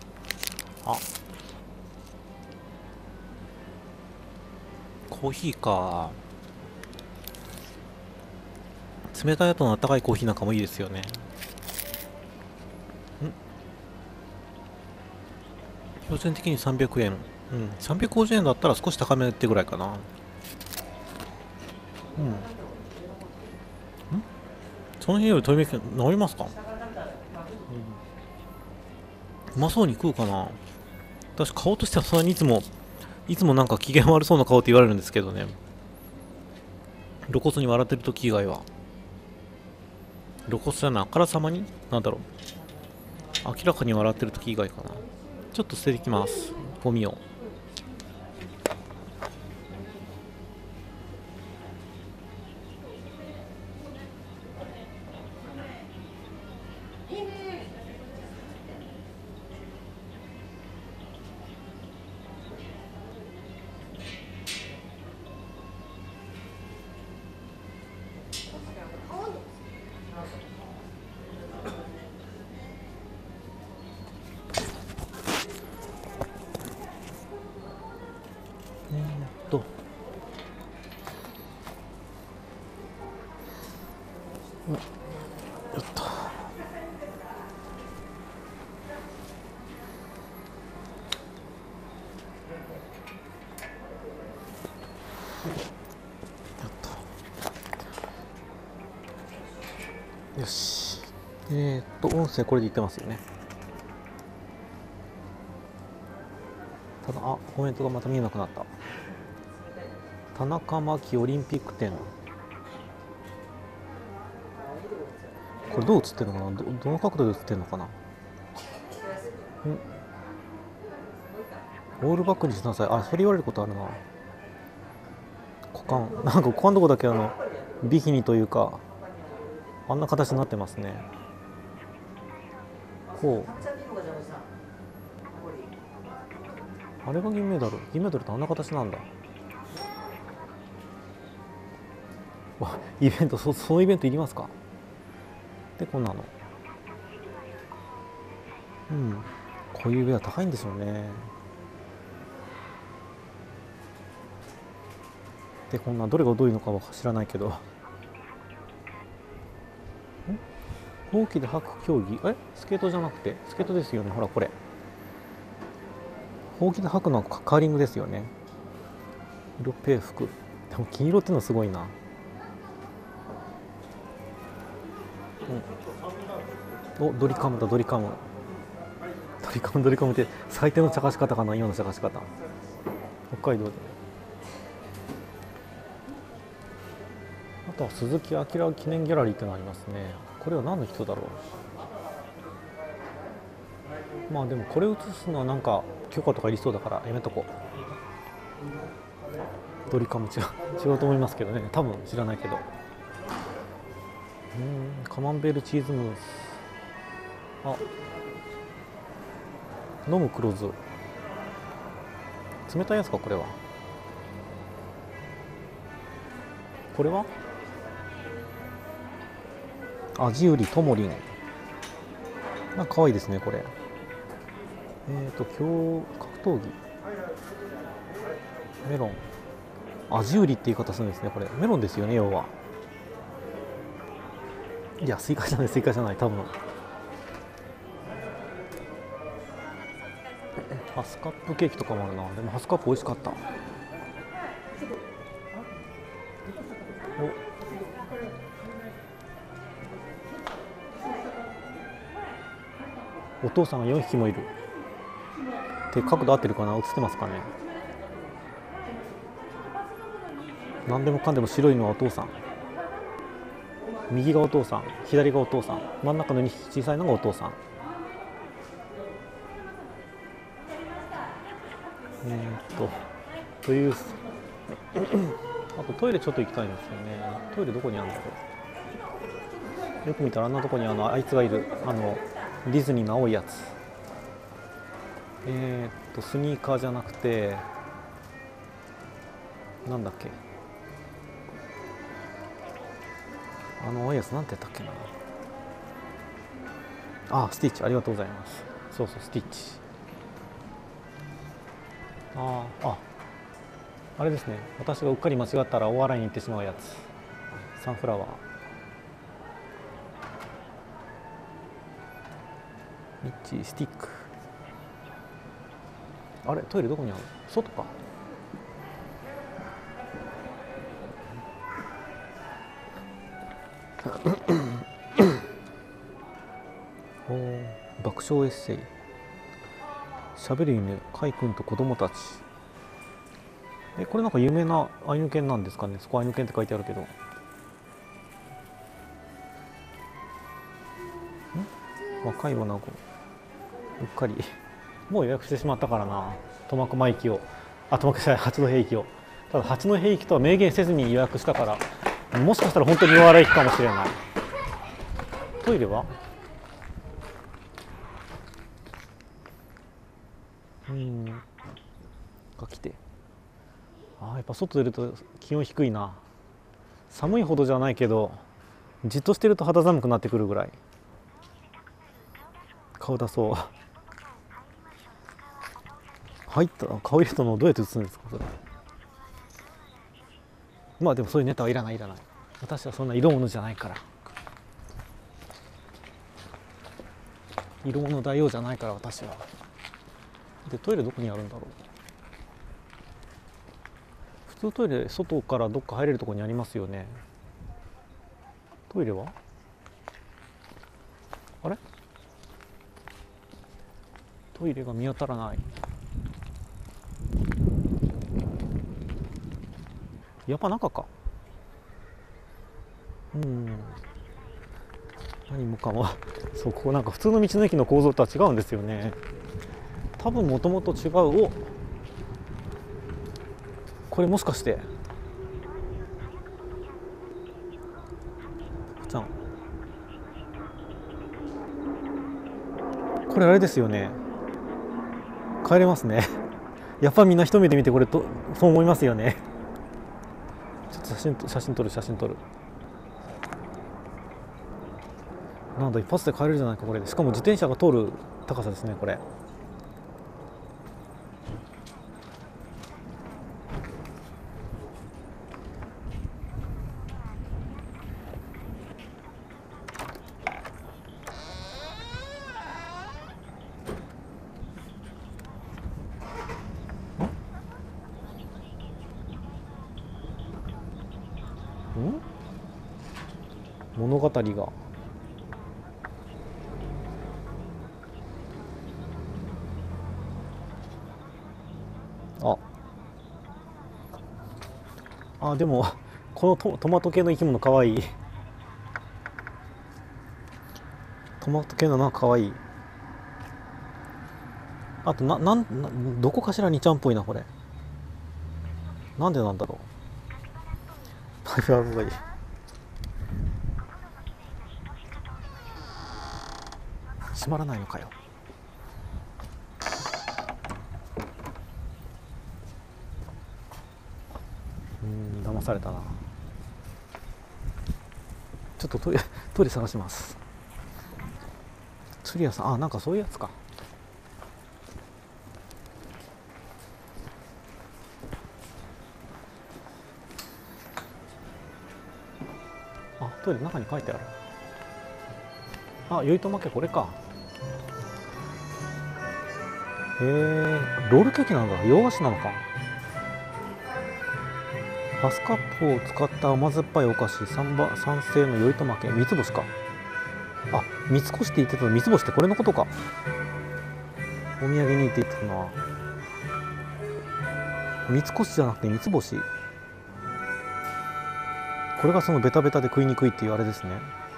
コーヒーか。冷たい後のあったかいコーヒーなんかもいいですよね。標準的に300円。350円だったら少し高めってぐらいかな。その辺より鶏めき治りますか。うまそうに食うかな。私顔としてはそんなにいつもなんか機嫌悪そうな顔って言われるんですけどね。露骨に笑ってる時以外は。露骨じゃない、あからさまになんだろう、明らかに笑ってる時以外かな。ちょっと捨ててきます、ゴミを。とよっと。よし。音声これで言ってますよね。ただ、コメントがまた見えなくなった。田中真紀オリンピック展。これどう映ってるのかな。どの角度で映ってるのかな。オールバックにしなさい。それ言われることあるな。股間、なんか股間のとこだけビキニというか、あんな形になってますね。こう。あれが銀メダル。銀メダルってあんな形なんだ。イベント、そのイベントいりますか。で、こんなの。こういう上は高いんでしょうね。で、こんなどれがどういうのかは知らないけど。ほうきで履く競技、スケートじゃなくて、スケートですよね。ほらこれ。ほうきで履くのはカーリングですよね。色ペー服。でも金色ってのはすごいな。ドリカムだ、ドリカムって最低の茶化し方かな、今の茶化し方。北海道で。あとは鈴木明記念ギャラリーってのありますね。これは何の人だろう。まあでもこれ映すのはなんか許可とかいりそうだからやめとこう。ドリカム違うと思いますけどね、多分知らないけど。カマンベールチーズムース。 飲む黒酢、冷たいやつか。これは味売りともりん、なんか可愛いですねこれ。格闘技メロン、味売りって言い方するんですね。これメロンですよね要は。いやスイカじゃない多分。ハスカップケーキとかもあるな。でもハスカップ美味しかった。お父さんが4匹もいるって角度合ってるかな。映ってますかね。何でもかんでも白いのはお父さん。右がお父さん、左がお父さん、真ん中の2匹小さいのがお父さん。というあとトイレちょっと行きたいんですよね。トイレどこにあるんだろう。よく見たらあんなとこにあいつがいる。ディズニーの青いやつ。スニーカーじゃなくてなんだっけ、青いやつなんて言ったっけな。スティッチ、ありがとうございます。そうスティッチ。あれですね。私がうっかり間違ったら大洗に行ってしまうやつ。サンフラワー。ミッチースティック。あれトイレどこにある？外か。爆笑エッセイ。しゃべる犬カイ君と子供たち。これなんか有名なアイヌ犬なんですかね。そこアイヌ犬って書いてあるけど。若い女子。うっかりもう予約してしまったからな。苫小牧駅を、八戸駅を。ただ八戸駅とは明言せずに予約したから、もしかしたら本当に大洗駅かもしれない。トイレはが来て、やっぱ外出ると気温低いな。寒いほどじゃないけどじっとしてると肌寒くなってくるぐらい。顔出そう。顔入れたのをどうやって映すんですかそれ。まあでもそういうネタはいらない。私はそんな色物じゃないから。色物大王じゃないから私は。でトイレどこにあるんだろう。普通トイレ外からどっか入れるところにありますよね。トイレはあれ、トイレが見当たらない。やっぱ中か。何もかもそう、ここなんか普通の道の駅の構造とは違うんですよね。多分もともと違う。これもしかしてちゃん、これあれですよね。帰れますね。やっぱみんな一目で見てこれとそう思いますよね。ちょっと写真撮る。なんだ一発で帰れるじゃないかこれで。しかも自転車が通る高さですねこれ。物語がでもこのトマト系の生き物かわいい。トマト系のなんかかわいい。あとどこかしらにちゃんっぽいなこれ。なんでなんだろう。パイプアウトがいい。閉まらないのかよ。 騙されたな。ちょっとトイレ探します。釣り屋さん、なんかそういうやつか。トイレの中に書いてある。酔いとまけ、これか。ロールケーキなんだ。洋菓子なのか。ハスカップを使った甘酸っぱいお菓子、酸性の酔いとまけ、三つ星か。三越って言ってたの、三つ星ってこれのことか。お土産にって言ってたのは三越じゃなくて三つ星。これがそのベタベタで食いにくいっていうあれですね。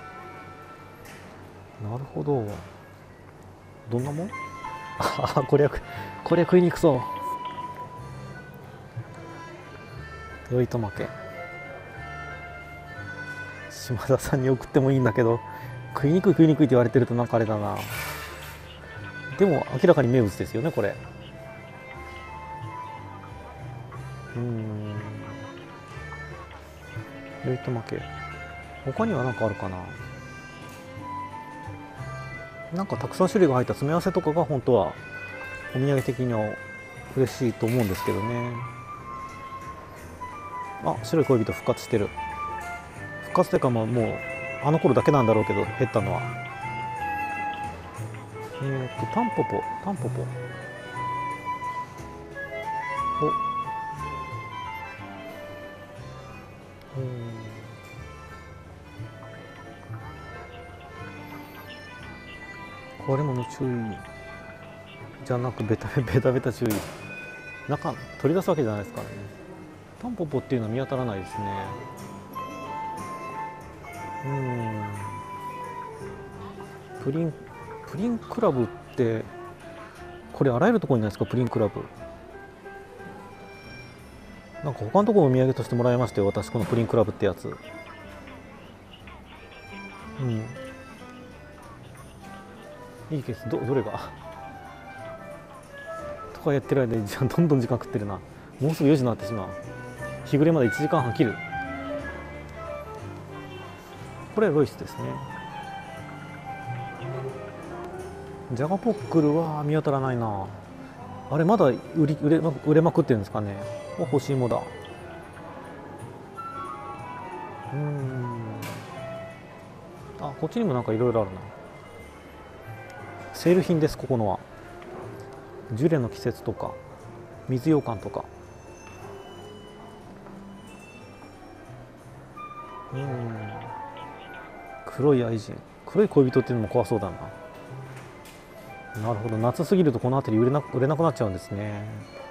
なるほど。どんなもん？これは食いにくそう。酔いとまけ。島田さんに送ってもいいんだけど、食いにくいって言われてるとなんかあれだな。でも明らかに名物ですよね、これ。酔いとまけ。他には何かあるかな。なんかたくさん種類が入った詰め合わせとかが本当はお土産的には嬉しいと思うんですけどね。白い恋人復活してる。復活というかもうあの頃だけなんだろうけど減ったのは。タンポポ。これもの注意じゃなくベタ注意。中取り出すわけじゃないですからね。タンポポっていうのは見当たらないですね。プリンクラブってこれあらゆるところにないですか？プリンクラブなんか他のところお土産としてもらいましたよ、私。このプリンクラブってやつ。いいケース。どれがとかやってる間にどんどん時間食ってるな。もうすぐ4時になってしまう。日暮れまで1時間半切る。これはロイスですね。ジャガポックルは見当たらないな。あれまだ売れまくってるんですかね。干し芋だ。こっちにもなんかいろいろあるな。セール品です、ここのは。ジュレの季節とか水羊羹とか。黒い愛人、黒い恋人っていうのも怖そうだな。なるほど、夏すぎるとこの辺り売れなくなっちゃうんですね。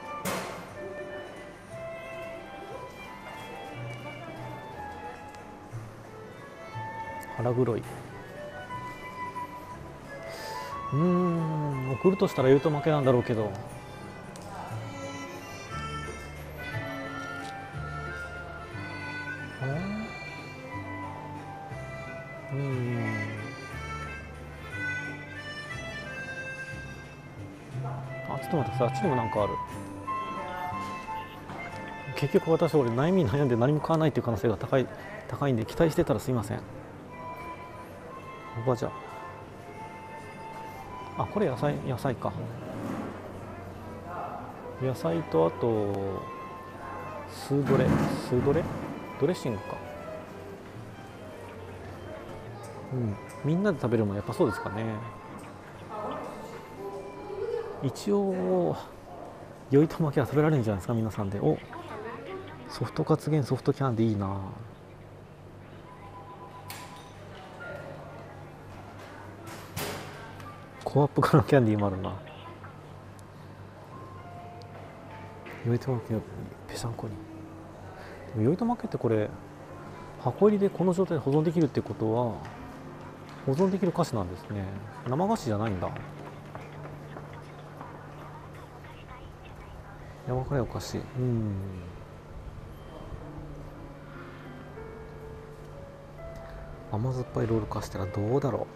腹黒い。送るとしたら言うと負けなんだろうけど。ちょっと待ってください。あっちにもなんかある。結局俺悩んで何も買わないっていう可能性が高いんで、期待してたらすいません。ここはじゃこれ野菜か。野菜とあとドレッシングか。みんなで食べるもやっぱそうですかね。一応酔いとまけは食べられるんじゃないですか、皆さんで。ソフトカツソフトキャンディーいいな。コアップからのキャンディーもあるな。酔いとまけをぺしゃんこに。でも酔いとまけってこれ箱入りでこの状態で保存できるってことは保存できる菓子なんですね。生菓子じゃないんだ。柔らかいお菓子。甘酸っぱいロールカステラどうだろ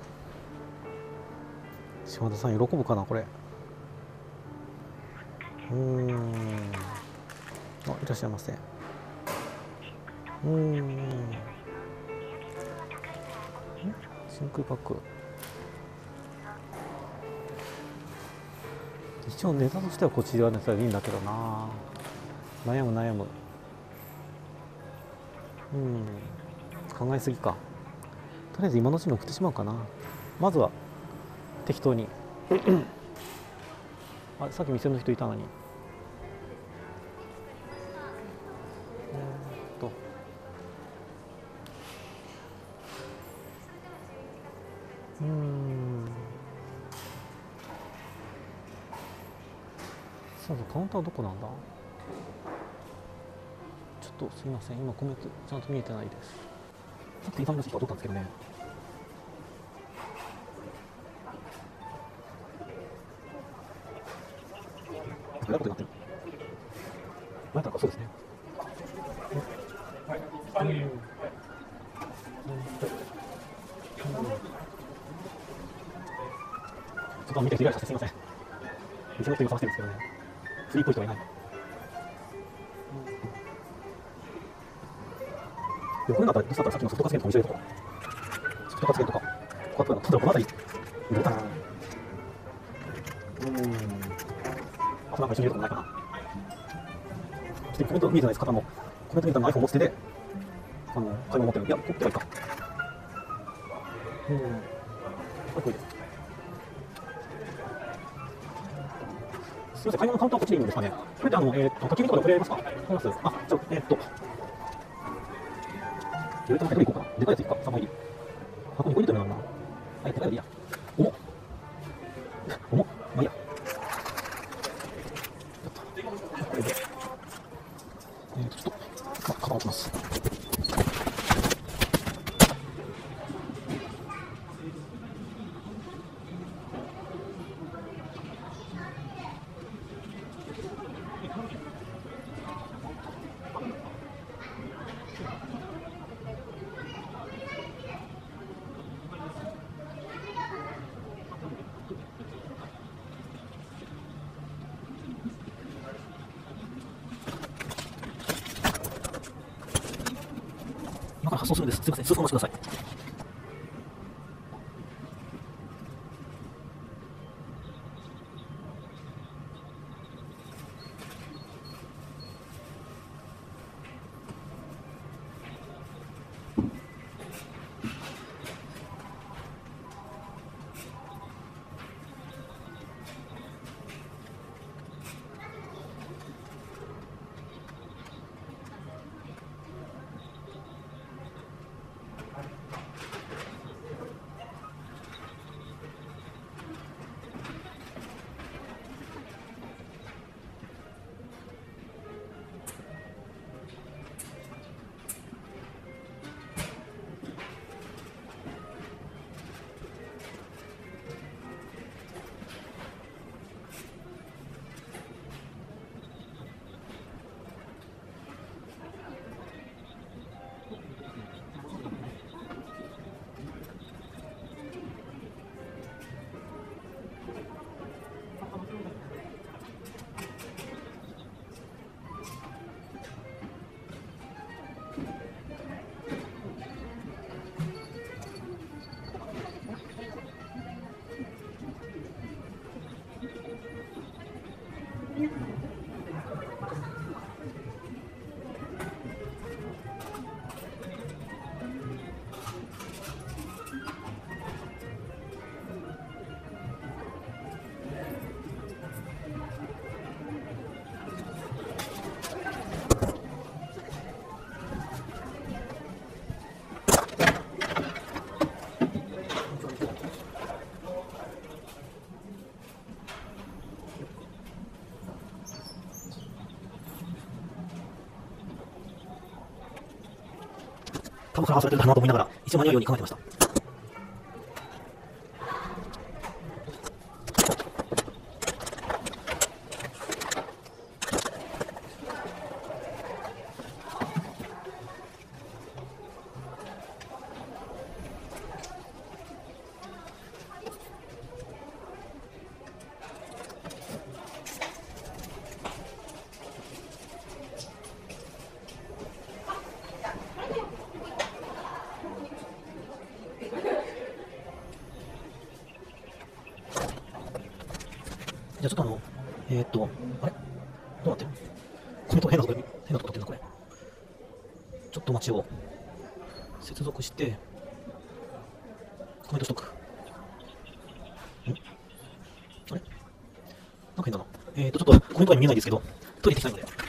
う。島田さん喜ぶかなこれ。いらっしゃいませ。 真空パック、一応ネタとしてはこっち側のやつはいいんだけどな。悩む。考えすぎか。とりあえず今のうちに送ってしまうかな。まずは適当にあ、さっき店の人いたのに。そうカウンターどこなんだ。ちょっとすみません、今コメントちゃんと見えてないです。さっきインファミのシートは取ったんですけどね。やることになってる。前からそうですね。ちょっと見てイライラさせてすみません。店の人今探してるんですけどね。フリーっぽい人はいない。これだったら、どうしたらさっきのソフト活現とか見せるとか。ソフト活現とか。この辺り、どうかな。あとなんか一緒に入れるとこないかな。ちょっとコメント見えてないです方も、コメント見たら iPhone 持つ手で、買い物持ってる。いや、こっちがいいか。これです。すみません、買い物のカウンターはこっちでいいんですかね。これで宅急便とかで送れますか。わかります。あ、じゃあ、入れたのでどれいこうかな。でかいやついくか。3枚入り。箱に5リットルなんだな。はい、でかいやついいや。重っ。まあいいや。これで、ちょっと、固まってます。今から発送するんです。すみません、数分お待ちください。多分それは忘れてるかなと思いながら、一応間に合うように考えてました。 じゃあちょっとあれどうなってる？コメント変なとこ撮ってるな、これ。ちょっと待ちを。接続して、コメントしとく。あれなんか変だな。ちょっとコメントが見えないんですけど、トイレ行ってきたいので。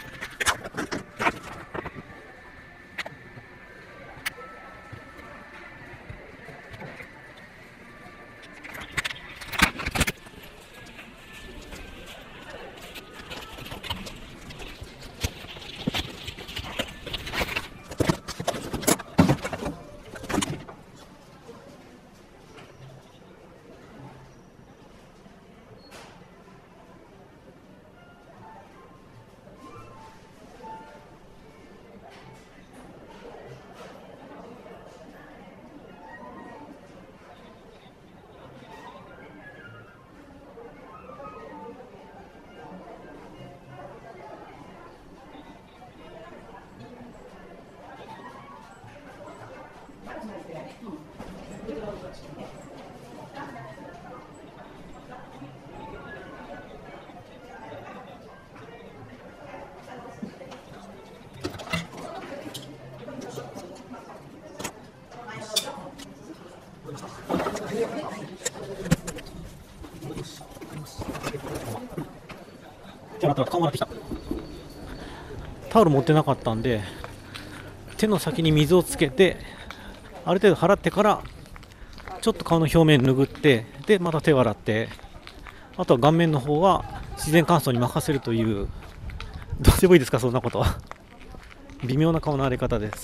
じゃあ、顔もらってきた。タオル持ってなかったんで、手の先に水をつけて、ある程度払ってから、ちょっと顔の表面拭って、で、また手を洗って、あとは顔面の方は自然乾燥に任せるという、どうでもいいですか、そんなことは。微妙な顔の荒れ方です。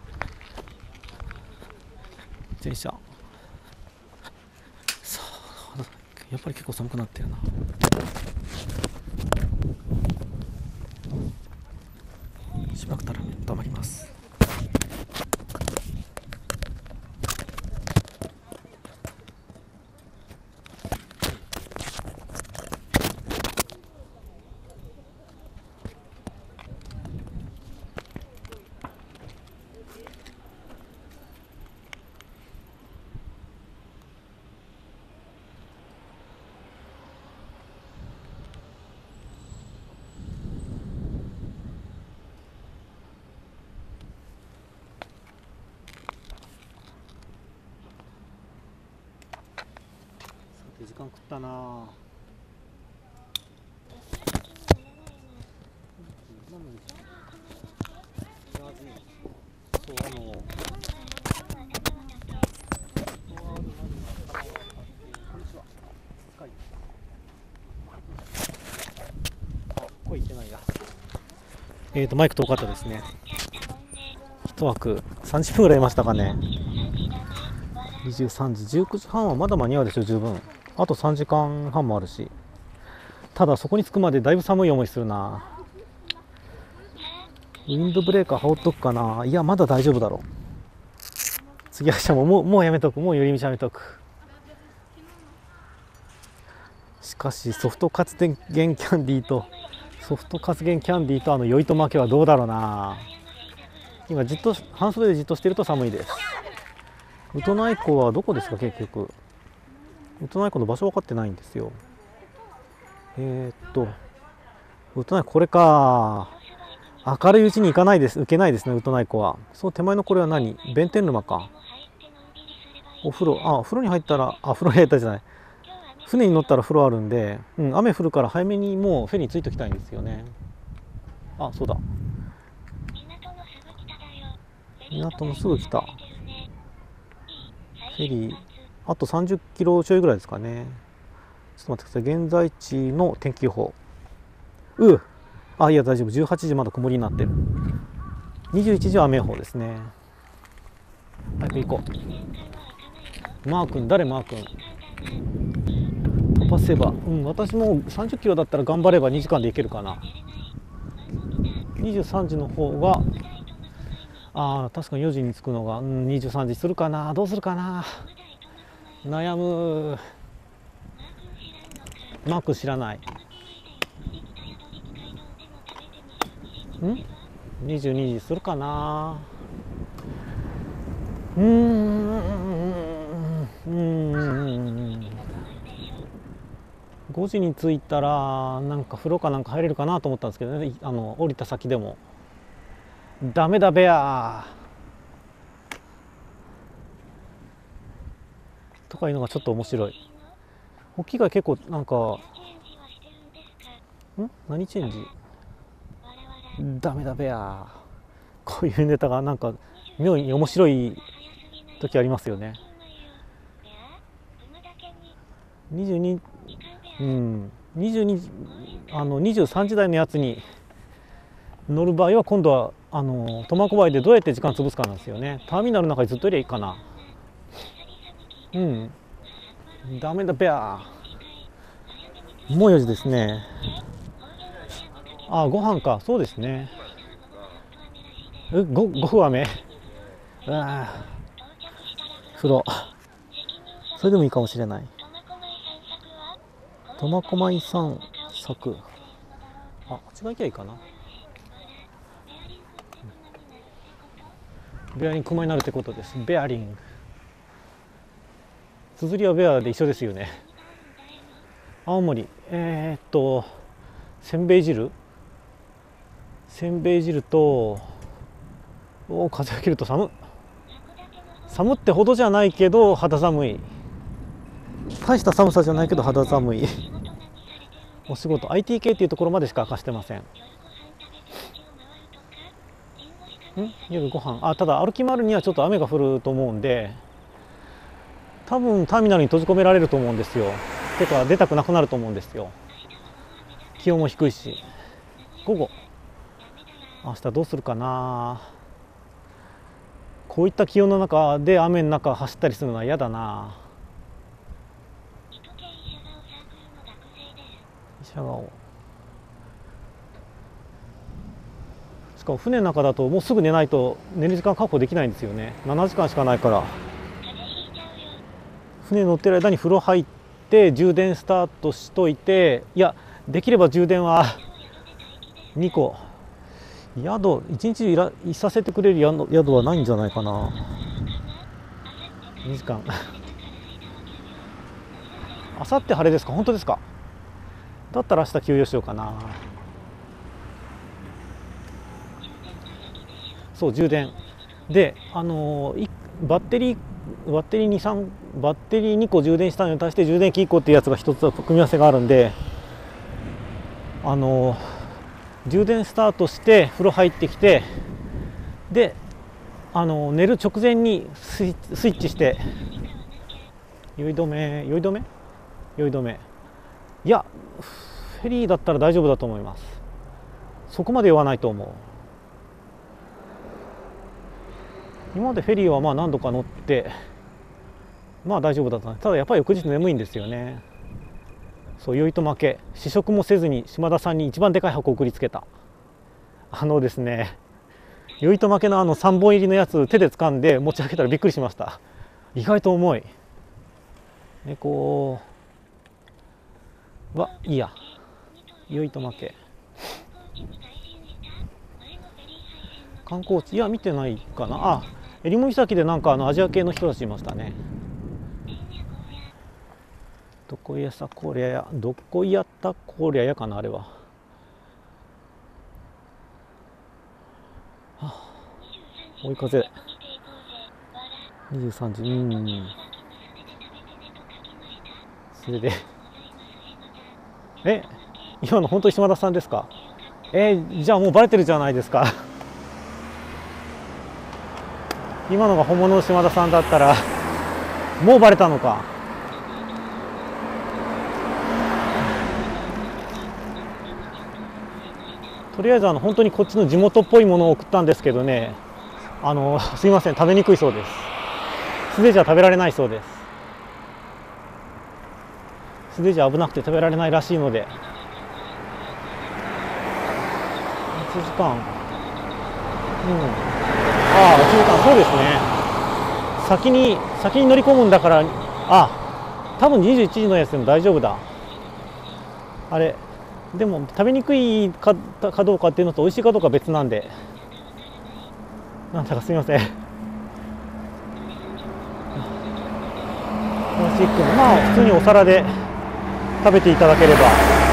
電車。さあ、やっぱり結構寒くなってるな。しばらくたら溜まります。時間食ったなぁ。マイク遠かったですね。1枠30分ぐらいいましたかね。23時、19時半はまだ間に合うでしょ、十分。あと3時間半もあるし。ただそこに着くまでだいぶ寒い思いするな。ウィンドブレーカー羽織っとくかな。いや、まだ大丈夫だろう。次は車もうやめとく。もう寄り道やめとく。しかしソフト発電キャンディーと酔いと負けはどうだろうな。今じっと半袖でじっとしてると寒いです。ウトナイ湖はどこですか？結局ウトナイ湖の場所分かってないんですよ。ウトナイ湖、これか。明るいうちに行けないですね、ウトナイ湖は。その手前のこれは何？弁天沼か。お風呂に入ったら、風呂に入ったじゃない、船に乗ったら風呂あるんで、雨降るから早めにもうフェリーついておきたいんですよね。そうだ、港のすぐ北。フェリーあと30キロちょいぐらいですかね。ちょっと待ってください。現在地の天気予報。いや大丈夫。18時まだ曇りになってる。21時は雨予報ですね。早く行こう。マー君、誰マー君。飛ばせば、私も30キロだったら頑張れば2時間で行けるかな。23時の方が確かに4時に着くのが、23時するかな。どうするかな、悩む。マーク知らない。22時するかな。 5時に着いたらなんか風呂かなんか入れるかなと思ったんですけどね、降りた先でもダメだベアとかいうのがちょっと面白い。ホッキ貝結構なんか何チェンジダメだベアこういうネタがなんか妙に面白い時ありますよね。22、23時台のやつに乗る場合は今度は苫小牧でどうやって時間潰すかなんですよね。ターミナルの中にずっといりゃいいかな。ダメだベアもう4時ですね。ご飯か。そうですね。5分雨風呂それでもいいかもしれない。苫小牧散策こっちが行きゃいいかな。ベアリング熊になるってことです。ベアリング綴りはベアで一緒ですよね。青森せんべい汁と風を切ると寒ってほどじゃないけど肌寒い。大した寒さじゃないけど肌寒いお仕事 IT 系っていうところまでしか明かしてません。夜ご飯ただ歩き回るにはちょっと雨が降ると思うんで多分ターミナルに閉じ込められると思うんですよ。てか出たくなくなると思うんですよ。気温も低いし。午後明日どうするかな。こういった気温の中で雨の中走ったりするのは嫌だな。医者顔しかも船の中だともうすぐ寝ないと寝る時間確保できないんですよね。7時間しかないから船乗ってる間に風呂入って充電スタートしといて、いやできれば充電は2個宿1日いさせてくれる宿はないんじゃないかな。2時間あさって晴れですか。本当ですか。だったら明日休養しようかな。そう充電でバッテリー2個充電したのに対して充電器1個っていうやつが1つ組み合わせがあるんで充電スタートして風呂入ってきてで寝る直前にスイッチして酔い止めいやフェリーだったら大丈夫だと思います。そこまで酔わないと思う。今までフェリーはまあ何度か乗ってまあ大丈夫だった。ただやっぱり翌日眠いんですよね。そう酔いと負け試食もせずに島田さんに一番でかい箱を送りつけた。ですね酔いと負けの3本入りのやつ手で掴んで持ち上げたらびっくりしました。意外と重い。猫いいや酔いと負け観光地いや見てないかな。襟裳岬でなんかアジア系の人たちいましたね。どこやたこりゃやかなあれは。追い風23時それで今の本当に島田さんですか。じゃあもうバレてるじゃないですか今のが本物の島田さんだったらもうバレたのか。とりあえず本当にこっちの地元っぽいものを送ったんですけどねすいません食べにくいそうです。素手じゃ食べられないそうです。素手じゃ危なくて食べられないらしいので1時間1時間そうですね。先に乗り込むんだから多分21時のやつでも大丈夫だ。あれでも食べにくいかどうかっていうのと美味しいかどうかは別なんでなんだかすみません。プラスチックの普通にお皿で食べていただければ。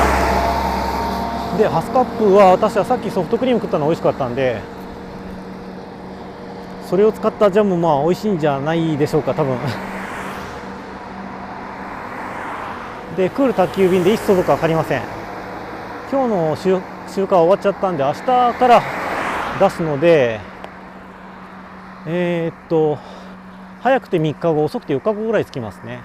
でハスカップは私はさっきソフトクリーム食ったの美味しかったんで、それを使ったジャムもまあ美味しいんじゃないでしょうか多分でクール宅急便でいつ届くか分かりません。今日の集荷は終わっちゃったんで明日から出すので、早くて3日後、遅くて4日後ぐらい着きますね。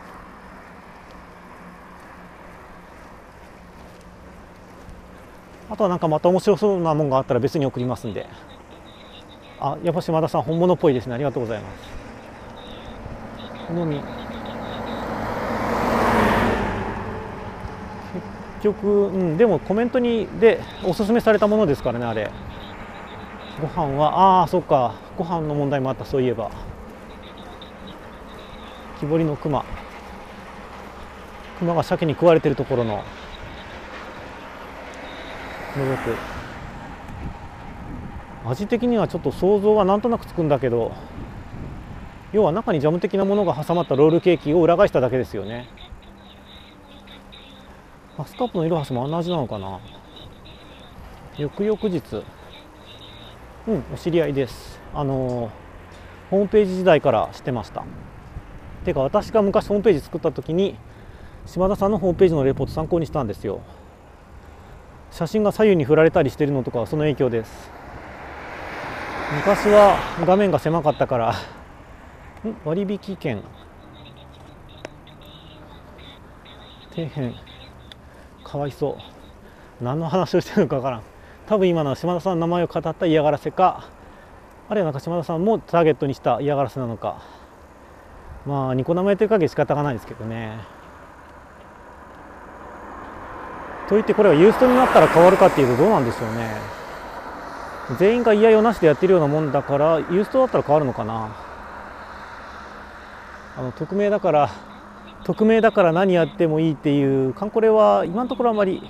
あとはなんかまた面白そうなもんがあったら別に送りますんで。あ、やっぱ島田さん本物っぽいですね。ありがとうございます。のみ結局、でもコメントでおすすめされたものですからね、あれ。ご飯はそうか、ご飯の問題もあった。そういえば木彫りの熊が鮭に食われてるところの覗く。味的にはちょっと想像はなんとなくつくんだけど、要は中にジャム的なものが挟まったロールケーキを裏返しただけですよね。ハスカップのイロハスもあんな味なのかな。翌々日、お知り合いです。ホームページ時代から知ってました。てか私が昔ホームページ作った時に島田さんのホームページのレポート参考にしたんですよ。写真が左右に振られたりしてるのとかはその影響です。昔は画面が狭かったから割引券底辺かわいそう。何の話をしてるのかわからん。多分今のは島田さんの名前を語った嫌がらせか、あるいはなんか島田さんもターゲットにした嫌がらせなのか、まあニコ生やってる限り仕方がないですけどね。といってこれはユーストになったら変わるかっていうとどうなんでしょうね。全員が嫌よなしでやってるようなもんだからユーストだったら変わるのかな。匿名だから何やってもいいっていうカンコレは今のところあまり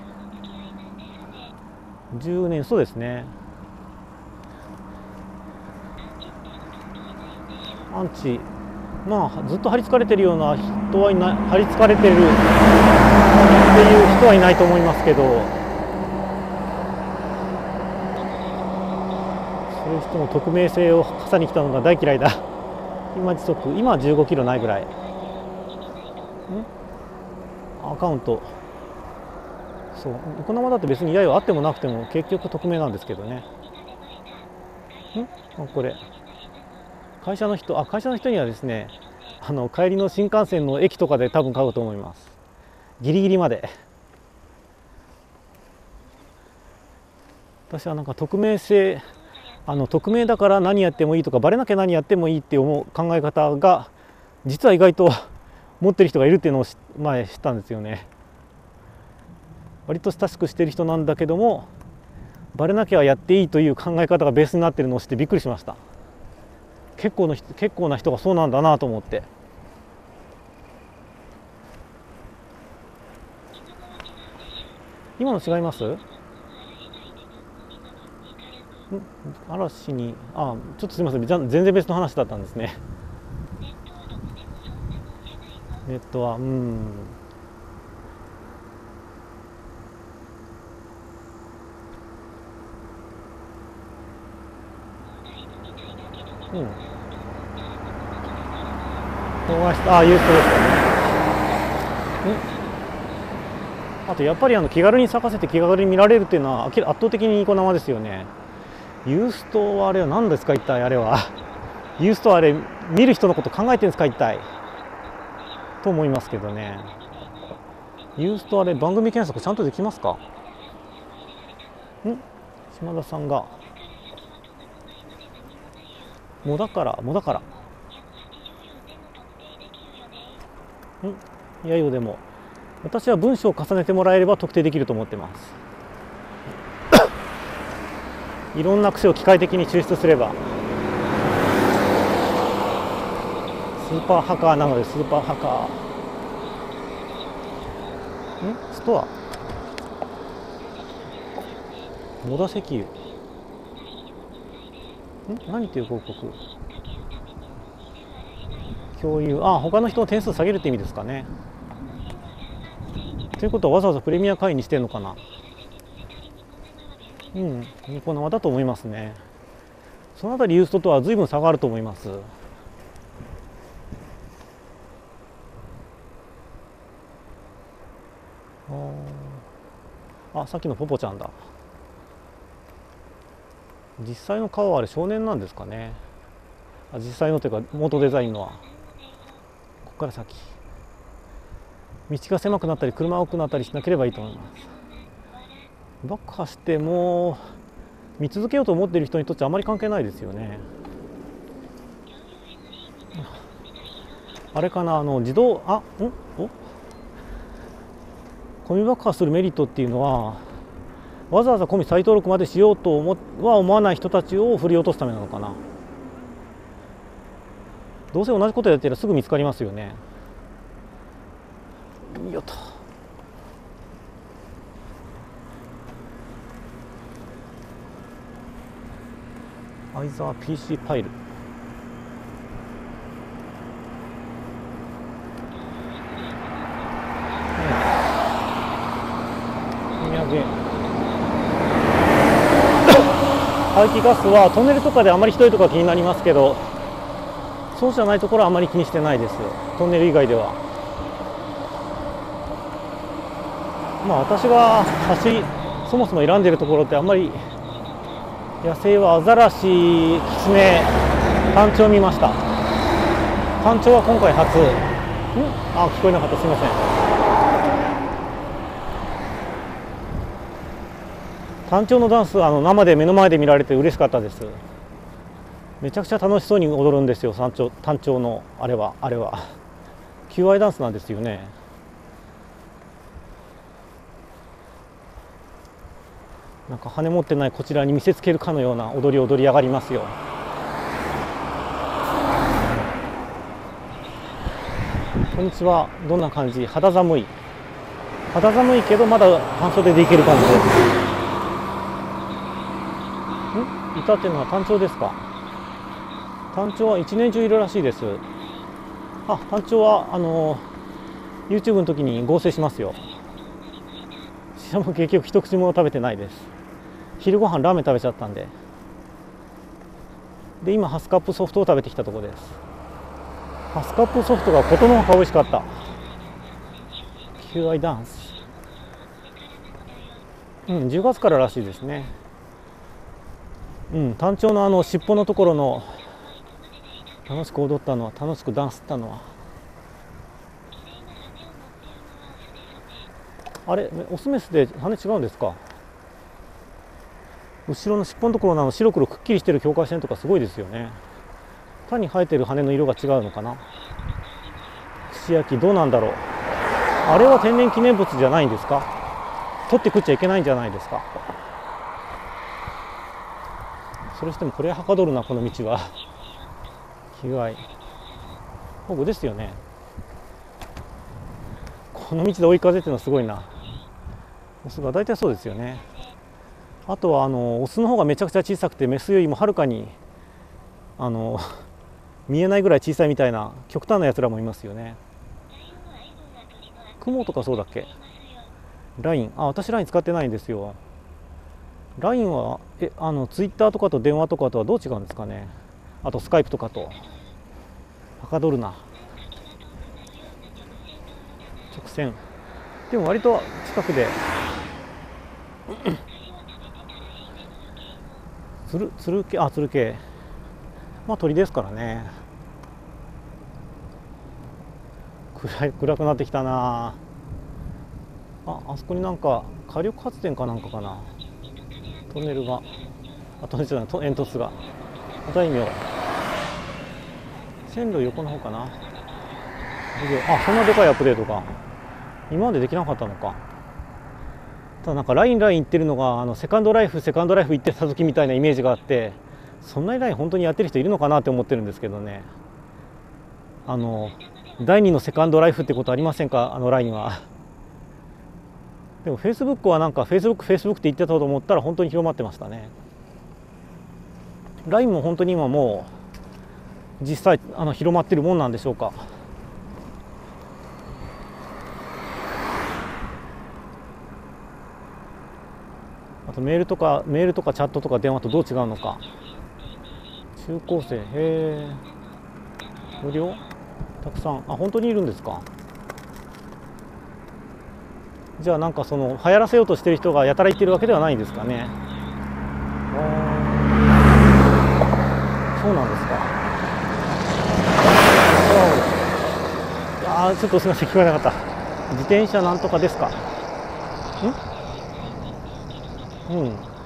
10年そうですね。アンチずっと張り付かれてるような人はいない、張り付かれてるっていう人はいないと思いますけど、そういう人も匿名性を傘に来たのが大嫌いだ。今時速今は15キロないぐらい。アカウントそうニコ生だと別に嫌よあってもなくても結局匿名なんですけどね。これ会社の人にはですね、帰りの新幹線の駅とかで多分買うと思います。ギリギリまで。私はなんか匿名だから何やってもいいとかバレなきゃ何やってもいいって思う考え方が実は意外と持ってる人がいるっていうのを前知ったんですよね。割と親しくしてる人なんだけどもバレなきゃやっていいという考え方がベースになってるのを知ってびっくりしました。結構な人がそうなんだなと思って。今の違います？嵐にちょっとすみません、全然別の話だったんですね。ネットはユーストですよね。あとやっぱり気軽に咲かせて気軽に見られるっていうのは圧倒的にニコ生ですよね。ユーストはあれは何ですか一体。あれはユーストはあれ見る人のこと考えてるんですか一体と思いますけどね。ユーストあれ番組検索ちゃんとできますか？島田さんがもだからいやよでも私は文章を重ねてもらえれば特定できると思ってます。いろんな癖を機械的に抽出すれば。スーパーハッカーなのでスーパーハッカーストア野田石油何っていう広告共有他の人の点数下げるって意味ですかね。 ということはわざわざプレミア会員にしてるのかな。ニコ生だと思いますね。そのあたりユーストとは随分差があると思います。さっきのポポちゃんだ。実際の顔はあれ少年なんですかね。実際のというか元デザインのはここから先道が狭くなったり車が多くなったりしなければいいと思います。バック走っても見続けようと思っている人にとってあまり関係ないですよね。あれかな、自動コミバックするメリットっていうのはわざわざコミ再登録までしようと思わない人たちを振り落とすためなのかな。どうせ同じことやってればすぐ見つかりますよね。よっと。アイザー PC ファイル。排気ガスはトンネルとかであまりひどいとか気になりますけど、そうじゃないところはあまり気にしてないです。トンネル以外では。私がそもそも選んでいるところってあんまり野生はアザラシ、キツネ、タンチョウ見ました。タンチョウは今回初。聞こえなかった、すみません。タンチョウのダンス生で目の前で見られて嬉しかったです。めちゃくちゃ楽しそうに踊るんですよ。タンチョウのあれは求愛ダンスなんですよね。なんか羽持ってないこちらに見せつけるかのような踊りを踊り上がりますよ。こんにちは。どんな感じ？肌寒いけどまだ半袖でいける感じです。いたっていうのはタンチョウですか？タンチョウは一年中いるらしいです。タンチョウはYouTube の時に合成しますよ。しかも結局一口も食べてないです。昼ご飯ラーメン食べちゃったんで。で今ハスカップソフトを食べてきたところです。ハスカップソフトがことのほか美味しかった。求愛ダンス。10月かららしいですね。タンチョウの尻尾のところの楽しく踊ったのは、楽しくダンスしたのは、あれオスメスで羽違うんですか？後ろの尻尾のところの白黒くっきりしてる境界線とかすごいですよね。単に生えてる羽の色が違うのかな。串焼きどうなんだろう。あれは天然記念物じゃないんですか？取って食っちゃいけないんじゃないですか？それしてもこれはかどるな、この道は。求愛保護ですよね。この道で追い風っていうのはすごいな。オスが大体そうですよね。あとはオスの方がめちゃくちゃ小さくてメスよりもはるかに見えないぐらい小さいみたいな極端なやつらもいますよね。クモとかそうだっけ？ライン、私ライン使ってないんですよ。ラインはツイッターとかと電話とかとはどう違うんですかね。あとスカイプとかとはかどるな。直線でも割と近くでつる系鳥ですからね。暗くなってきたな。あそこになんか火力発電かなんかかな。トンネルがトンネルじゃない、煙突が大名線路横の方かな。そんなでかいアップデートが今までできなかったのか。ただなんかライン言ってるのがセカンドライフ行ってた時みたいなイメージがあって、そんなにライン本当にやってる人いるのかなって思ってるんですけどね。第2のセカンドライフってことありませんか？ラインは。でもフェイスブックはなんかフェイスブックって言ってたと思ったら本当に広まってましたね。ラインも本当に今もう実際広まってるもんなんでしょうか。 あとメールとかチャットとか電話とどう違うのか。中高生、へえ、無料たくさん、あ、本当にいるんですか。じゃあなんかその流行らせようとしてる人がやたら言ってるわけではないんですかね。そうなんですか。ちょっとすみません、聞こえなかった。自転車なんとかですか。見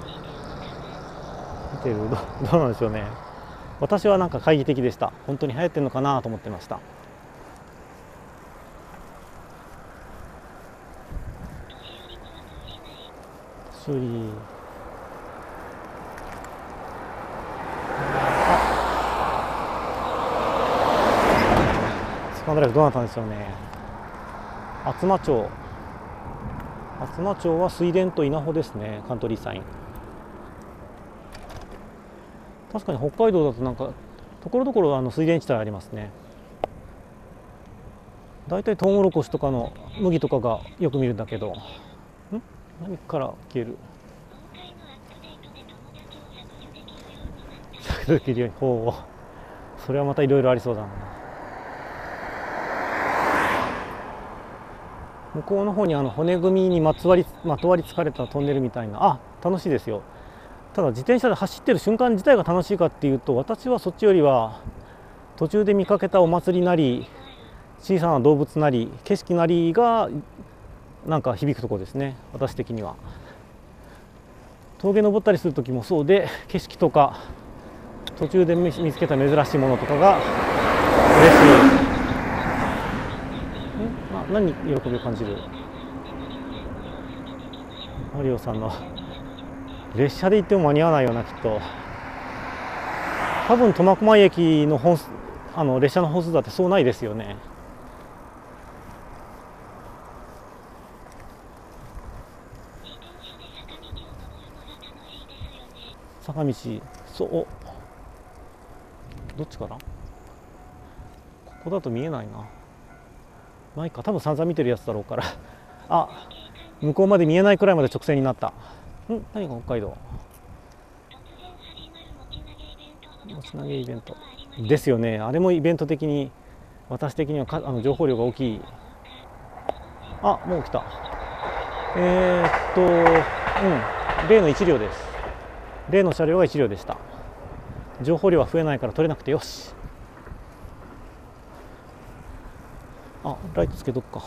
てる、どうなんでしょうね。私はなんか懐疑的でした。本当に流行ってるのかなと思ってました。修理、スカンドライフどうなったんでしょうね。厚真町は水田と稲穂ですね。カントリーサイン。確かに北海道だとなんかところどころ水田地帯ありますね。だいたいトウモロコシとかの麦とかがよく見るんだけど。何から消える。できるように、ほう、それはまたいろいろありそうだな。向こうの方に骨組みにまとわりつかれたトンネルみたいな、楽しいですよ。ただ自転車で走ってる瞬間自体が楽しいかっていうと、私はそっちよりは途中で見かけたお祭りなり小さな動物なり景色なりがなんか響くところですね、私的には。峠登ったりする時もそうで、景色とか途中で見つけた珍しいものとかが嬉しい。何喜びを感じる。マリオさんの列車で行っても間に合わないよな、きっと。多分苫小牧駅の列車の本数だってそうないですよね。坂道、そう、どっちから？ここだと見えないな。ないか、多分散々見てるやつだろうから向こうまで見えないくらいまで直線になった。何が北海道持ち投げイベントですよね。あれもイベント的に、私的には情報量が大きい。もう来た。例の1両です。例の車両が1両でした。情報量は増えないから取れなくてよし。ライトつけとくか。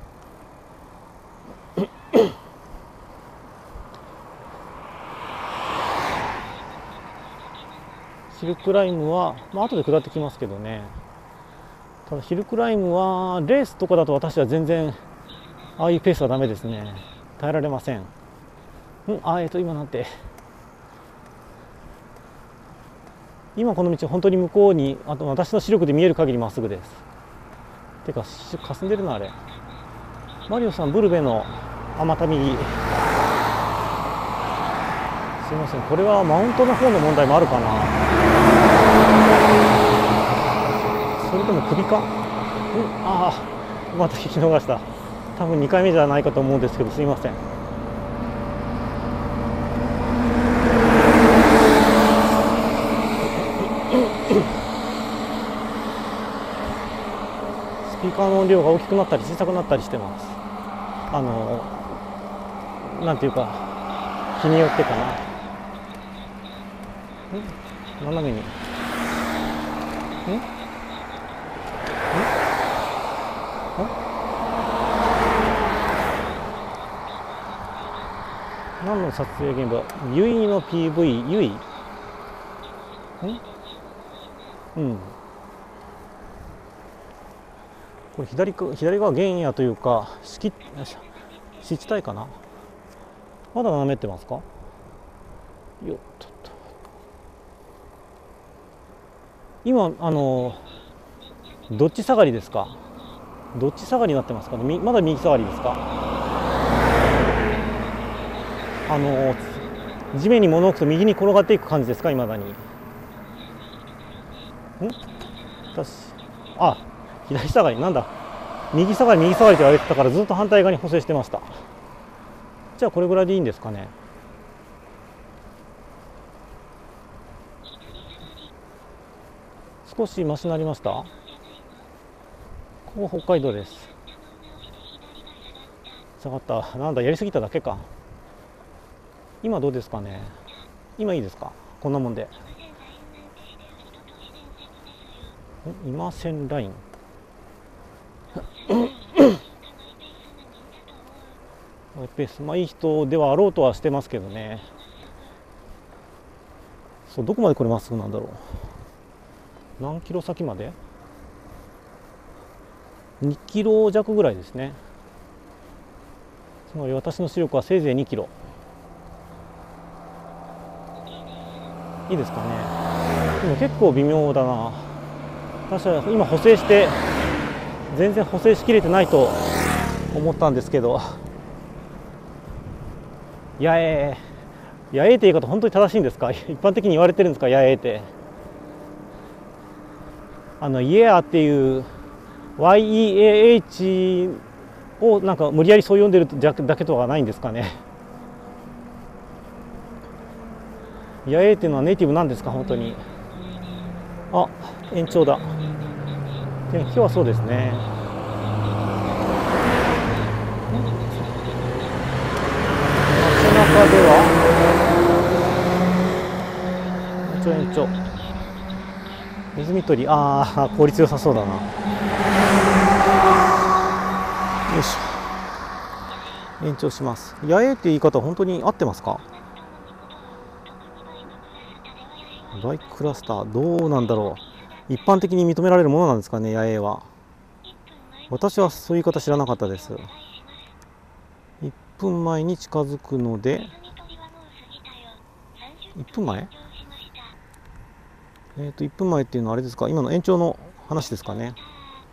ヒルクライムは、後で下ってきますけどね。ただヒルクライムはレースとかだと私は全然ああいうペースはダメですね。耐えられません。今なんて、今この道本当に向こうに私の視力で見える限りまっすぐです。てか霞んでるなあれ。マリオさんブルベのあまた右。すいません、これはマウントの方の問題もあるかな。それとも首か。また聞き逃した。多分2回目じゃないかと思うんですけど、すいません。スピーカーの音量が大きくなったり小さくなったりしてます。なんていうか日によってかな。斜めに何の撮影現場？ユイの PV、ユイ？これ左側原野というか湿地帯かな。まだ斜めってますか？よっとっと。今どっち下がりですか？どっち下がりになってますかね。まだ右下がりですか？地面に物を置くと右に転がっていく感じですか？いまだに。左下がりなんだ。右下がりって言われてたからずっと反対側に補正してました。じゃあこれぐらいでいいんですかね。 少しマシになりました。ここ北海道です。下がった。なんだ、やりすぎただけか。今どうですかね。今いいですか、こんなもんで。いませんラインペース、まあいい人ではあろうとはしてますけどね。そう、どこまでこれまっすぐなんだろう。何キロ先まで。2キロ弱ぐらいですね。つまり私の視力はせいぜい2キロ。いいですかね。でも結構微妙だな。確かに今補正して全然補正しきれてないと思ったんですけど、やえって言い方本当に正しいんですか。一般的に言われてるんですか、やえって。イエアっていう YEAH をなんか無理やりそう読んでるだけとはないんですかね。やえっていうのはネイティブなんですか、本当に。あ、延長だ。天気はそうですね。街中では延長ネズミ捕り、ああ効率良さそうだな。よいしょ、延長します。やえって言い方本当に合ってますか。バイククラスターどうなんだろう。一般的に認められるものなんですかね、やえは。私はそういう言い方知らなかったです。1分前に近づくので、1分前1分前っていうのはあれですか、今の延長の話ですかね。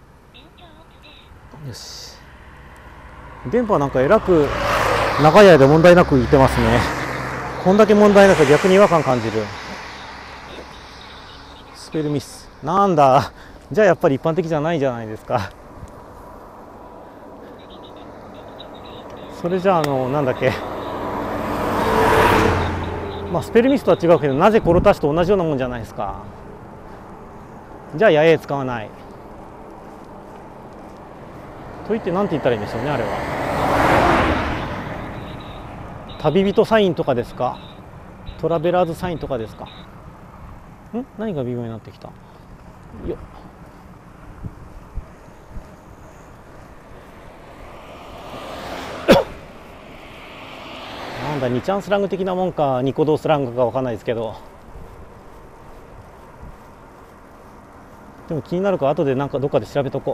よし、電波なんかえらく長い間問題なくいってますね。こんだけ問題なく逆に違和感感じる。スペルミスなんだ。じゃあやっぱり一般的じゃないじゃないですか。それじゃあなんだっけ、まあスペルミスとは違うけど、なぜコロタシと同じようなもんじゃないですか。じゃあやえ使わない。と言って何て言ったらいいんでしょうね、あれは。旅人サインとかですか、トラベラーズサインとかですか。何が微妙になってきたよっ。なんだ、2ちゃんスラング的なもんかニコ動スラングか分かんないですけど、でも気になるから後でなんかどっかで調べとこ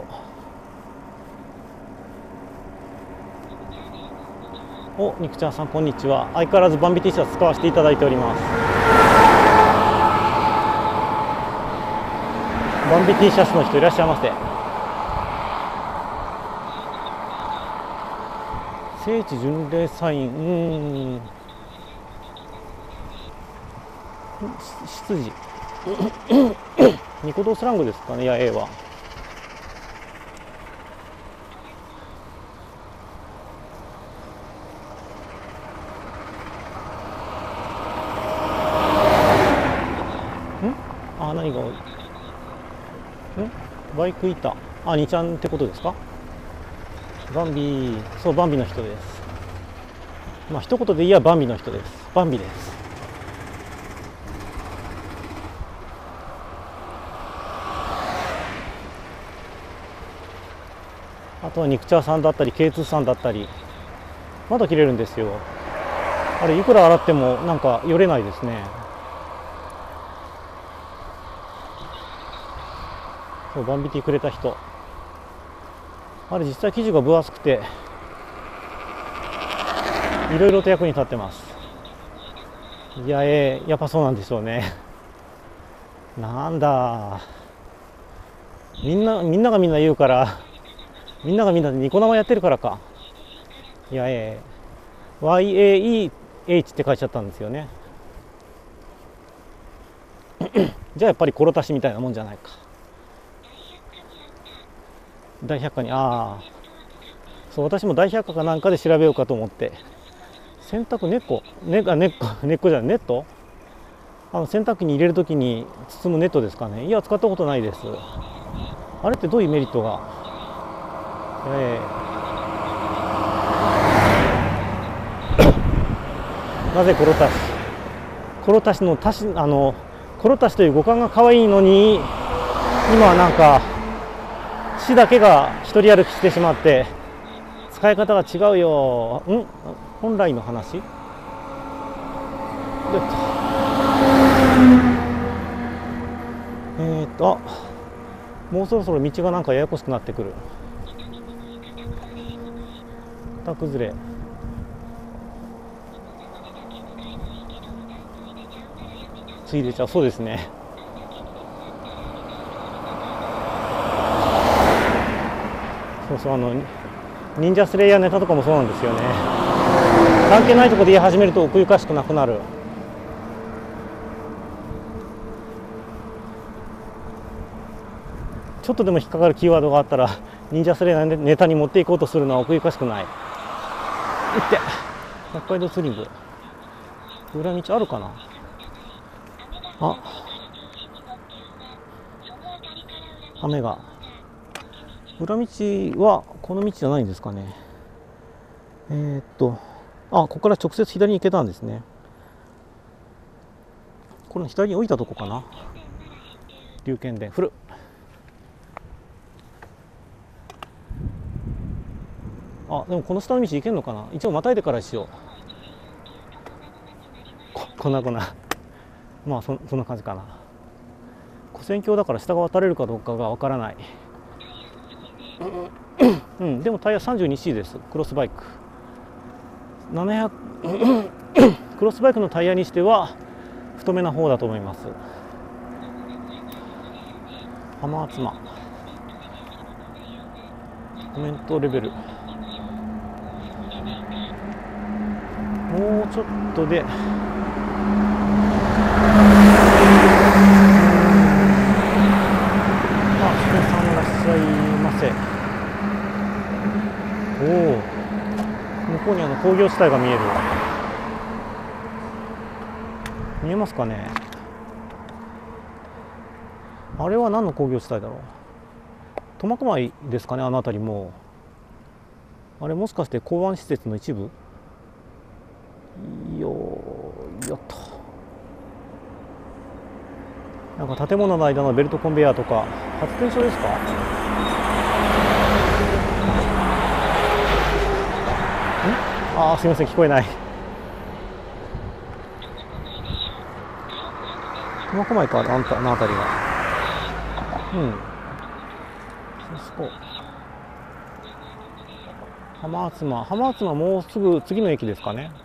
う。お、肉ちゃんさんこんにちは。相変わらずバンビ T シャツ使わせていただいております。バンビ T シャツの人いらっしゃいませ。聖地巡礼サイン、執事ニコ動スラングですかね、や A は。あ、何が多い。バイク板、あ、2ちゃんってことですか。バンビ、そう、バンビの人です。まあ一言で言えばバンビの人です。バンビです。あとは肉茶さんだったり K2 さんだったり、まだ切れるんですよ。あれいくら洗ってもなんかよれないですね。そう、バンビティくれた人、あれ実際生地が分厚くていろいろと役に立ってます。いや、やっぱそうなんでしょうね。なんだ、みんながみんな言うから、みんながみんなでニコ生やってるからか。いや、YAEH って書いちゃったんですよね。じゃあやっぱりコロタシみたいなもんじゃないか。大百科に、ああ、そう、私も大百科かなんかで調べようかと思って。洗濯猫、根っこじゃない、ネット。 洗濯機に入れるときに包むネットですかね。いや、使ったことないです。あれってどういうメリットが、なぜコロタシ、コロタシのコロタシという語感が可愛いのに、今はなんか死だけが一人歩きしてしまって使い方が違うよ。本来の話。もうそろそろ道がなんかややこしくなってくる。型崩れ。ついでちゃう。そうですね。そうそう、忍者スレイヤーネタとかもそうなんですよね。関係ないところで言い始めると奥ゆかしくなくなる。ちょっとでも引っかかるキーワードがあったら忍者スレイヤーネタに持っていこうとするのは奥ゆかしくない。いって北海道ツーリング裏道あるかな。雨が。裏道はこの道じゃないんですかね。ここから直接左に行けたんですね。この左に置いたとこかな。龍剣伝古る。でもこの下の道行けんのかな。一応またいでからしよう。こんなまあそんな感じかな。跨線橋だから下が渡れるかどうかがわからない。でもタイヤ 32C です。クロスバイク700クロスバイクのタイヤにしては太めな方だと思います。浜厚間コメントレベルもうちょっとで皆さんいらっしゃいませ。向こうに工業地帯が見える。見えますかね。あれは何の工業地帯だろう。苫小牧ですかね。あの辺りもあれもしかして港湾施設の一部。よっとなんか建物の間のベルトコンベヤーとか発電所ですか。すみません、聞こえない。苫小牧か、あの辺りが。そう浜厚間もうすぐ次の駅ですかね。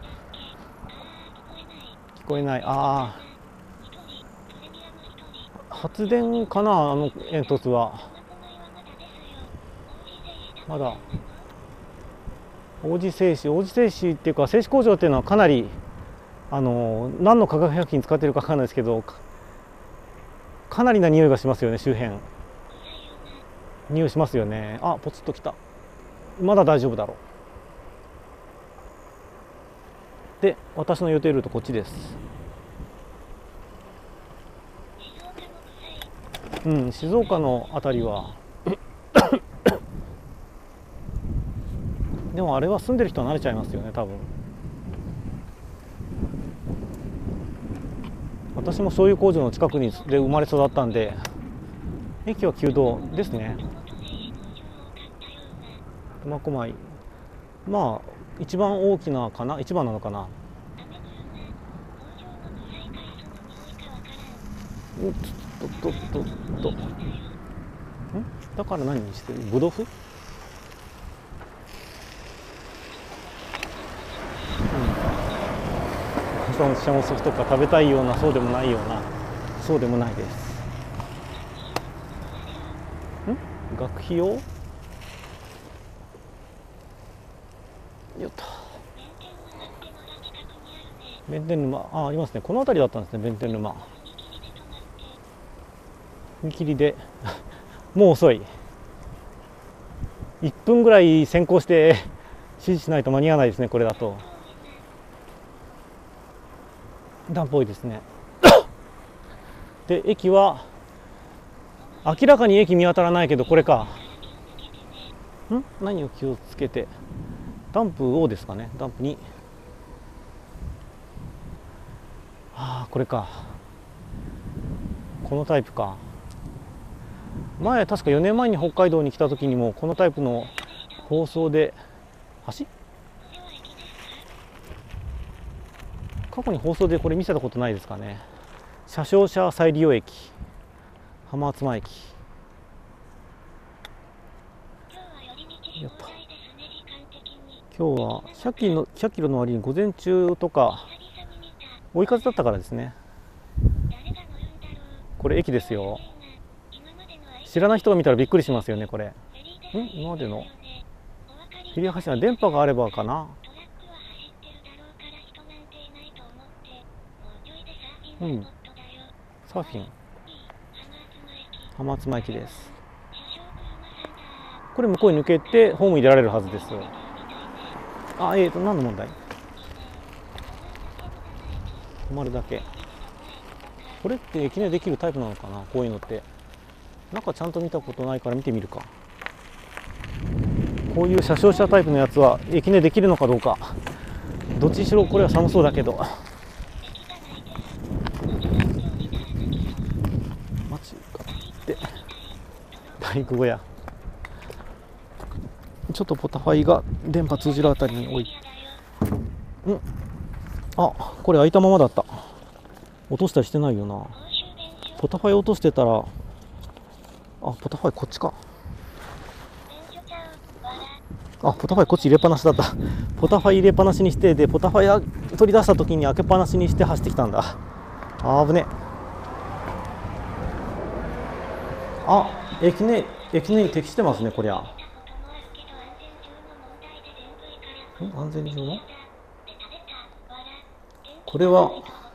聞こえない。発電かな、煙突は。まだ王子製紙っていうか製紙工場っていうのはかなり何の化学薬品使ってるか分かんないですけど、かなりな匂いがしますよね。周辺匂いしますよね。ポツッときた。まだ大丈夫だろう。で、私の予定ルートこっちです。静岡の辺りはでもあれは住んでる人は慣れちゃいますよね、多分。私もそういう工場の近くで生まれ育ったんで、駅は旧道ですね。苫小牧、まあ一番大きなかな、一番なのかな。だから何にしてる？ブドウ？シャモソフとか食べたいような、そうでもないような、そうでもないです。学費用？よっと。弁天沼、ありますね。この辺りだったんですね、弁天沼。踏切でもう遅い。1分ぐらい先行して指示しないと間に合わないですね、これだと。段っぽいですねで駅は明らかに駅見当たらないけど、これか。何を気をつけて、ダンプをですかね。ダンプに、これか。このタイプか。前確か4年前に北海道に来た時にもこのタイプの放送で、過去に放送でこれ見せたことないですかね。車掌車再利用駅、浜松間駅。今日は100キロの割に午前中とか追い風だったからですね。これ駅ですよ。知らない人が見たらびっくりしますよね。これ今までのフェリー発車、電波があればかな。サーフィン、浜松間駅です。これ向こうに抜けてホームに出られるはずです。何の問題？止まるだけ。これって駅根できるタイプなのかな、こういうのって。なんかちゃんと見たことないから見てみるか。こういう車掌車タイプのやつは駅根できるのかどうか。どっちにしろこれは寒そうだけど。間違って大工小屋。ちょっとポタファイが電波通じるあたりに置いて、これ開いたままだった。落としたりしてないよな。ポタファイ落としてたら、ポタファイこっちか。ポタファイこっち入れっぱなしだった。ポタファイ入れっぱなしにして、でポタファイ取り出した時に開けっぱなしにして走ってきたんだ。危ね。駅根に適してますね、こりゃ。安全上のこれは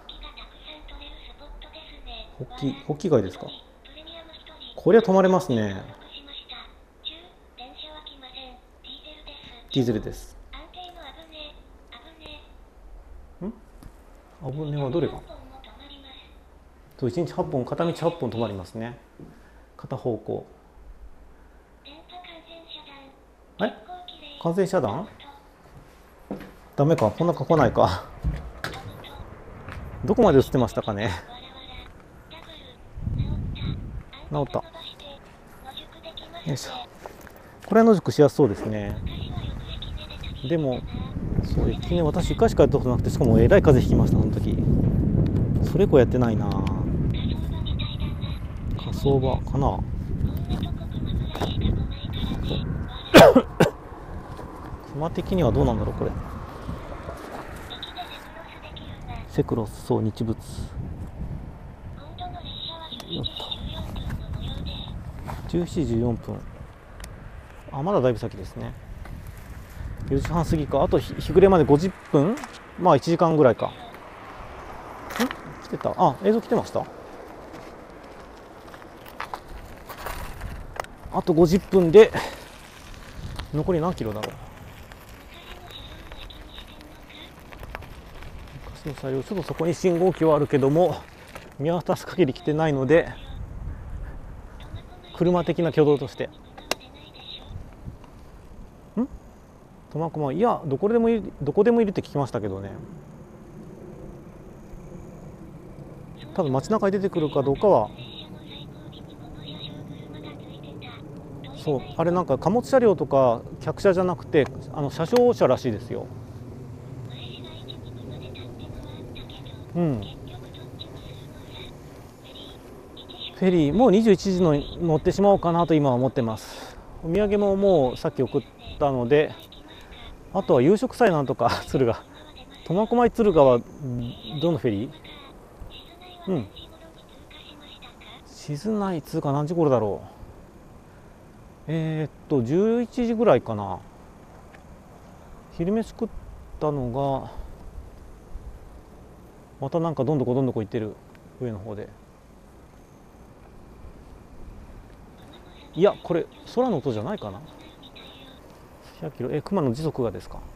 ホッキ貝ですか。これは止まれますね。ディーゼルです。危ねはどれか。1日8本、片道8本止まりますね。片方向。完全遮断？ダメか、こんな来ないか。どこまで映ってましたかね。治った。よいしょ。これは野宿しやすそうですね。でもそう駅根、私1回しかやったことなくて、しかもえらい風邪ひきました。その時それ以降やってないな。火葬場かな。熊的にはどうなんだろう、これ。セクロス、そう、日仏。17時14分。まだだいぶ先ですね。4時半過ぎか。あと日暮れまで50分、1時間ぐらいか。来てた。映像来てました。あと50分で残り何キロだろう。昔の車両、ちょっとそこに信号機はあるけども見渡す限り来てないので、車的な挙動として苫小牧、いやどこでもいるって聞きましたけどね。多分街中に出てくるかどうかは。そう、あれなんか貨物車両とか客車じゃなくて車掌車らしいですよ。フェリーもう21時の乗ってしまおうかなと今は思ってます。お土産ももうさっき送ったので、あとは夕食さえなんとか敦賀、苫小牧敦賀はどのフェリー？静内通過何時頃だろう。11時ぐらいかな。昼飯食ったのがまたなんかどんどこ行ってる、上の方で。いやこれ空の音じゃないかな。100キロ、熊の時速がですか。